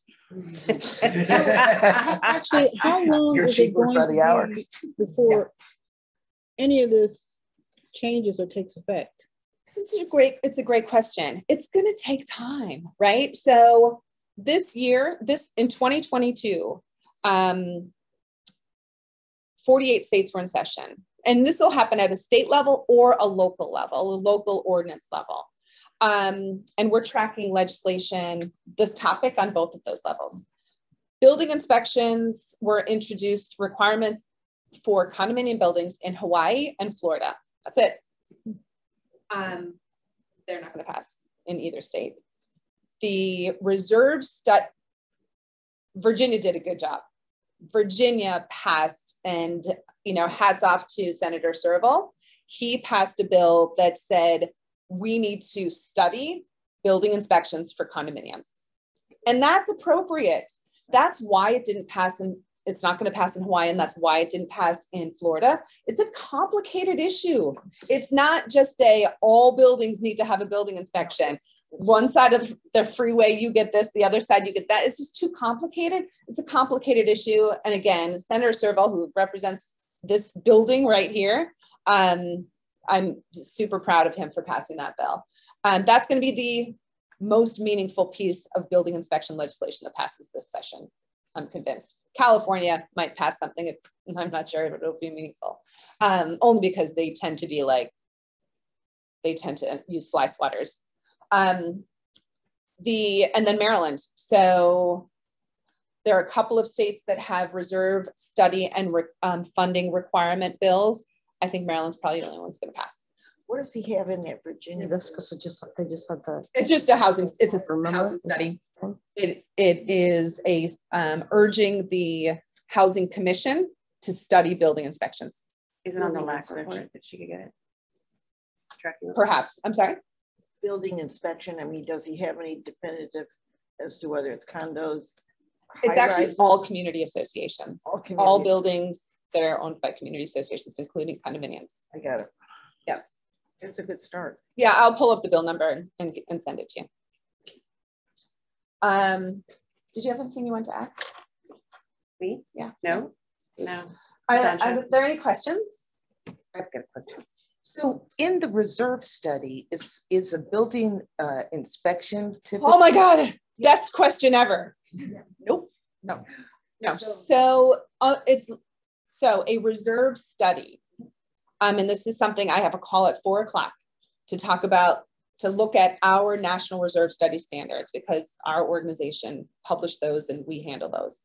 Actually, how long is it going to be before any of this changes or takes effect? It's a great question. It's going to take time, right? So this year, in 2022, 48 states were in session. And this will happen at a state level or a local level, a local ordinance level. And we're tracking legislation, this topic on both of those levels. Building inspections were introduced requirements for condominium buildings in Hawaii and Florida. That's it. They're not going to pass in either state. The reserve Virginia did a good job. Virginia passed, and hats off to Senator Serval. He passed a bill that said we need to study building inspections for condominiums. And that's appropriate. That's why it didn't pass, and it's not going to pass in Hawaii, and that's why it didn't pass in Florida. It's a complicated issue. It's not just all buildings need to have a building inspection. One side of the freeway, you get this, the other side, you get that. It's just too complicated. It's a complicated issue. And again, Senator Serval, who represents this building right here, I'm super proud of him for passing that bill. That's going to be the most meaningful piece of building inspection legislation that passes this session. I'm convinced. California might pass something. I'm not sure if it'll be meaningful. Only because they tend to use fly swatters. And then Maryland. So there are a couple of states that have reserve study and funding requirement bills. I think Maryland's probably the only one's going to pass. What does he have in there, Virginia? That's because they just had that. It's just a housing, it's a housing study. It is a urging the Housing Commission to study building inspections. Is it on the last report that she could get it? Tracking. Perhaps, I'm sorry? Building inspection, I mean, does he have any definitive as to whether it's condos? It's actually all community associations, all buildings that are owned by community associations, including condominiums. I got it. Yeah. It's a good start. Yeah, I'll pull up the bill number and send it to you. Did you have anything you want to add? Me? Yeah. No? No. Are there any questions? I've got a question. So in the reserve study, is a building inspection typical? Oh my God, best question ever. Nope. No. No. So it's a reserve study. And this is something I have a call at 4 o'clock to talk about, to look at our National Reserve Study standards, because our organization published those and we handle those.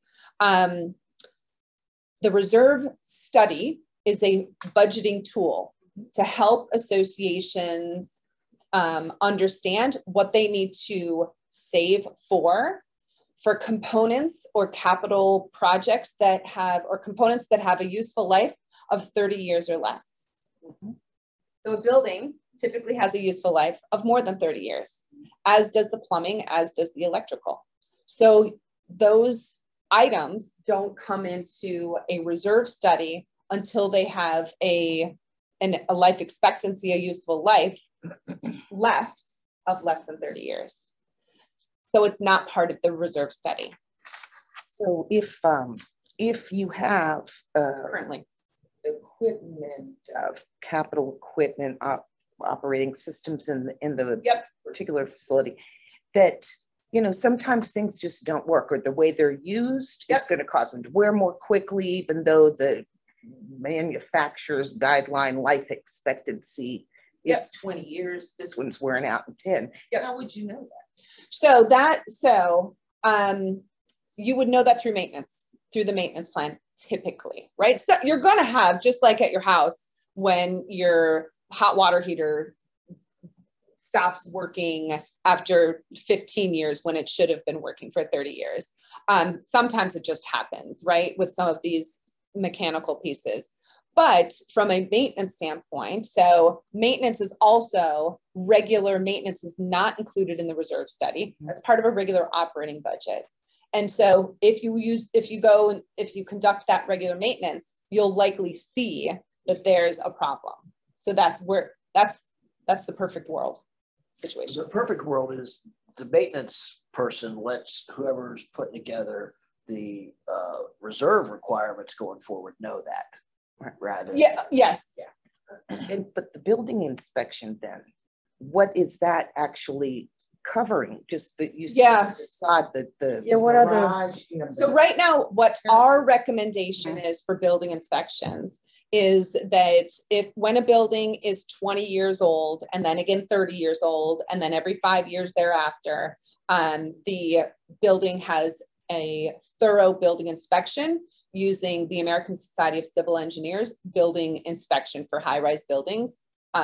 The reserve study is a budgeting tool to help associations understand what they need to save for components or capital projects that have, or components that have a useful life of 30 years or less. So a building typically has a useful life of more than 30 years, as does the plumbing, as does the electrical. So those items don't come into a reserve study until they have a life expectancy, a useful life left of less than 30 years. So it's not part of the reserve study. So if you have currently equipment, capital equipment, operating systems in the Yep. particular facility, that sometimes things just don't work, or the way they're used Yep. is going to cause them to wear more quickly, even though the manufacturer's guideline life expectancy is Yep. 20 years. This one's wearing out in 10. Yep. How would you know that? So you would know that through the maintenance plan, typically, right? So you're going to have, just like at your house, when your hot water heater stops working after 15 years when it should have been working for 30 years. Sometimes it just happens, right? With some of these mechanical pieces. But from a maintenance standpoint, so maintenance is also, regular maintenance is not included in the reserve study. That's part of a regular operating budget. And so if you conduct that regular maintenance, you'll likely see that there's a problem. So that's the perfect world situation. The perfect world is the maintenance person lets whoever's putting together the reserve requirements going forward know that, rather. Yeah. Yes. Yeah. But the building inspection, then, what is that actually covering? Just that you decide that the what other garage, So right now, what our recommendation is for building inspections is that when a building is 20 years old, and then again 30 years old, and then every 5 years thereafter, the building has a thorough building inspection using the American Society of Civil Engineers building inspection for high-rise buildings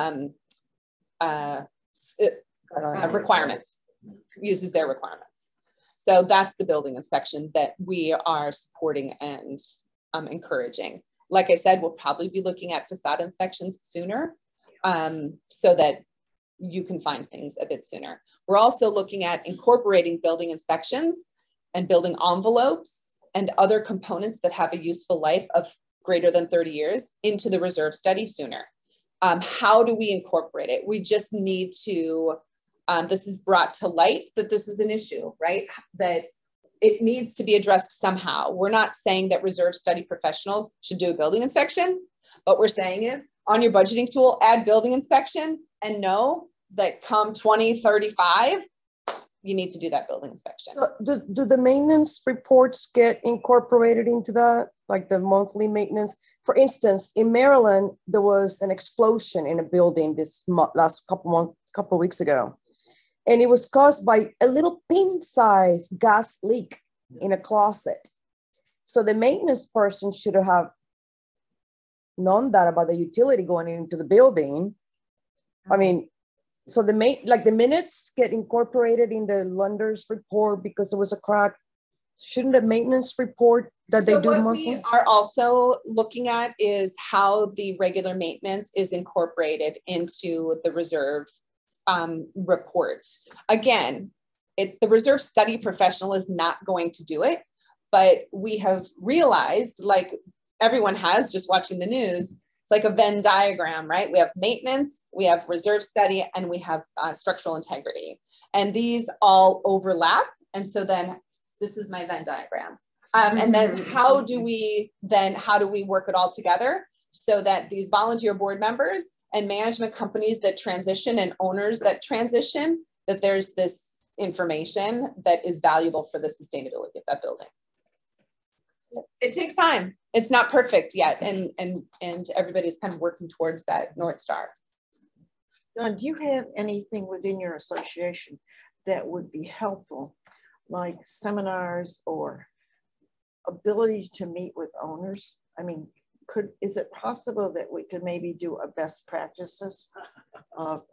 requirements, uses their requirements. So that's the building inspection that we are supporting and encouraging. Like I said, we'll probably be looking at facade inspections sooner so that you can find things a bit sooner. We're also looking at incorporating building inspections and building envelopes and other components that have a useful life of greater than 30 years into the reserve study sooner. How do we incorporate it? We just need to, this is brought to light that this is an issue, right? That it needs to be addressed somehow. We're not saying that reserve study professionals should do a building inspection. What we're saying is on your budgeting tool, add building inspection and know that come 2035, you need to do that building inspection. So do the maintenance reports get incorporated into that, like the monthly maintenance? For instance, in Maryland, there was an explosion in a building this last couple of weeks ago. And it was caused by a little pin-sized gas leak in a closet. So the maintenance person should have known that about the utility going into the building. I mean, so the minutes get incorporated in the lender's report because there was a crack. Shouldn't the maintenance report that they do what monthly? we are also looking at is how the regular maintenance is incorporated into the reserve report. Again, the reserve study professional is not going to do it, but we have realized, like everyone has just watching the news, it's like a Venn diagram, right? We have maintenance, we have reserve study, and we have structural integrity. And these all overlap. And so then this is my Venn diagram. And then how do we work it all together so that these volunteer board members and management companies that transition and owners that transition, that there's this information that is valuable for the sustainability of that building. It takes time. It's not perfect yet. And everybody's kind of working towards that North Star. Dawn, do you have anything within your association that would be helpful, like seminars or ability to meet with owners? I mean, is it possible that we could maybe do a best practices of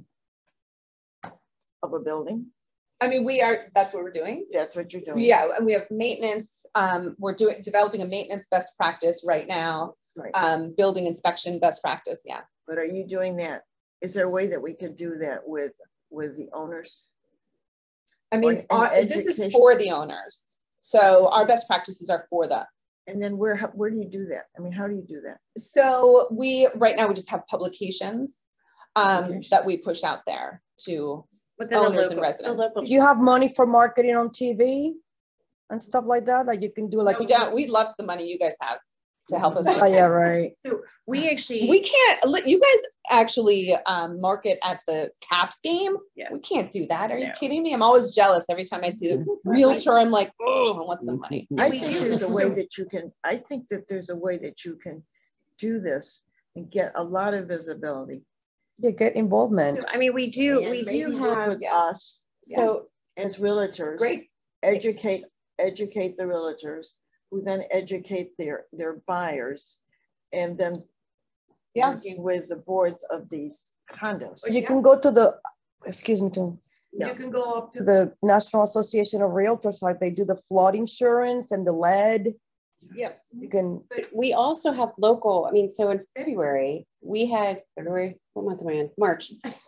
a building? I mean, that's what we're doing. That's what you're doing. Yeah, and we have maintenance. We're developing a maintenance best practice right now. Right. Building inspection best practice, yeah. But are you doing that? Is there a way that we could do that with the owners? I mean, this is for the owners. So our best practices are for them. And then where do you do that? I mean, how do you do that? So right now we just have publications that we push out there to owners and residents. Do you have money for marketing on TV and stuff like that? Like you can do like. No, we don't. We love the money you guys have to help us. Oh, yeah, right. So we can't let you guys actually market at the Caps game. Yeah. We can't do that. Are you kidding me? I'm always jealous every time I see a realtor. I'm like, oh, I want some money. I think there's a way that you can. I think that there's a way that you can do this and get a lot of visibility. You get involvement. So, I mean, we do have with us. So as realtors, great. Educate the realtors, who then educate their buyers, and then working with the boards of these condos. You can go to the, excuse me, Tom. No. You can go up to the National Association of Realtors, like they do the flood insurance and the lead. Yep. You can. But we also have local, I mean, so in February, what month am I in? March.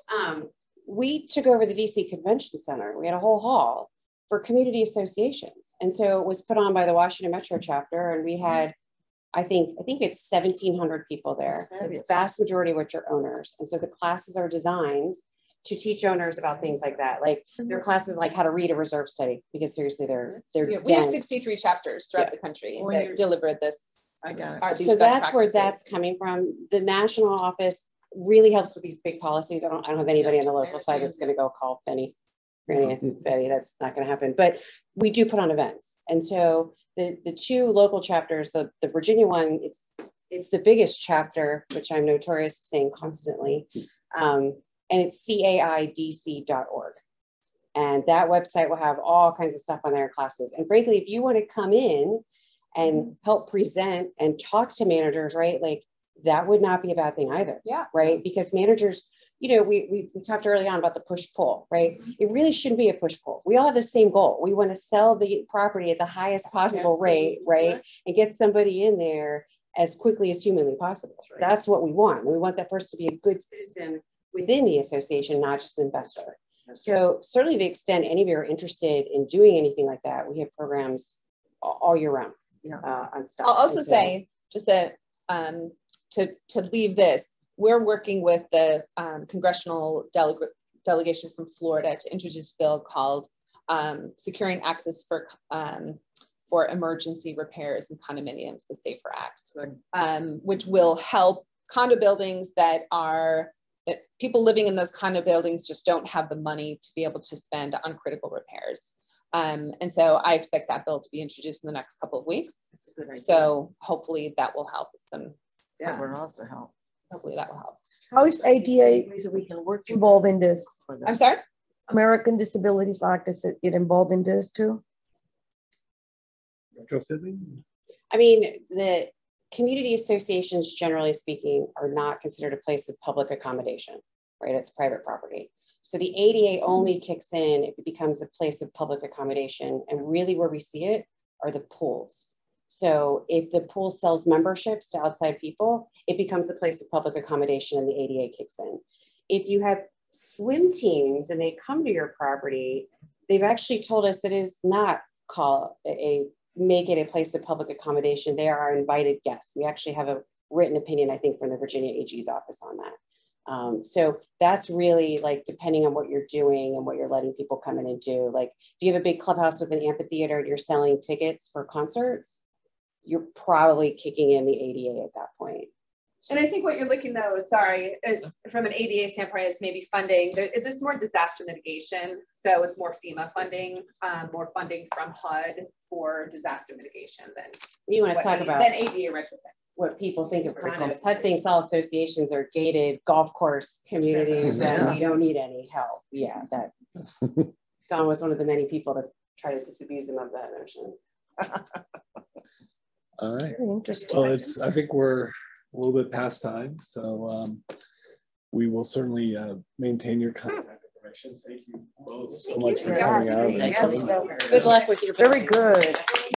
We took over the DC Convention Center. We had a whole hall for community associations. And so it was put on by the Washington Metro chapter. And we had, I think it's 1,700 people there. The vast majority of which are owners. And so the classes are designed to teach owners about things like that. Like there are classes like how to read a reserve study, because seriously, they're we have 63 chapters throughout the country that deliver this. I got it. So that's where that's coming from. The national office really helps with these big policies. I don't have anybody on the local side that's going to go call Fannie and Freddie. That's not going to happen. But we do put on events. And so the two local chapters, the Virginia one, it's the biggest chapter, which I'm notorious for saying constantly. And it's caidc.org. And that website will have all kinds of stuff on their classes. And frankly, if you want to come in and help present and talk to managers, right? Like that would not be a bad thing either. Yeah. Right. Because managers, you know, we talked early on about the push pull, right? It really shouldn't be a push pull. We all have the same goal. We want to sell the property at the highest possible rate, right? And get somebody in there as quickly as humanly possible. That's what we want. We want that person to be a good citizen within the association, not just an investor. So certainly, to the extent any of you are interested in doing anything like that, we have programs all year round on stuff. I'll also say, just to leave this, we're working with the congressional delegation from Florida to introduce a bill called Securing Access for Emergency Repairs in Condominiums, the SAFER Act, which will help condo buildings that people living in those condo buildings just don't have the money to be able to spend on critical repairs. And so I expect that bill to be introduced in the next couple of weeks. So hopefully that will help with some. That will also help. Hopefully that will help. How is ADA so we can work involved in this? I'm sorry? American Disabilities Act, is it involved in this too? Joe Sidley? I mean, the community associations, generally speaking, are not considered a place of public accommodation, right? It's private property. So the ADA only kicks in if it becomes a place of public accommodation. And really where we see it are the pools. So if the pool sells memberships to outside people, it becomes a place of public accommodation and the ADA kicks in. If you have swim teams and they come to your property, they've actually told us that it is not called make it a place of public accommodation. They are our invited guests. We actually have a written opinion, I think, from the Virginia AG's office on that. So that's really like, depending on what you're doing and what you're letting people come in and do. Like if you have a big clubhouse with an amphitheater and you're selling tickets for concerts, you're probably kicking in the ADA at that point. And I think what you're looking though is, sorry, from an ADA standpoint, is maybe funding. This is more disaster mitigation. So it's more FEMA funding, more funding from HUD for disaster mitigation than you want to talk about than ADA retrofit. What people think of condos. HUD thinks all associations are gated golf course communities and we don't need any help. Yeah, that Dawn was one of the many people to try to disabuse them of that notion. All right. Very interesting. Well, I think we're a little bit past time, so we will certainly maintain your contact information. Thank you both so much for coming out. Good luck with your Very good.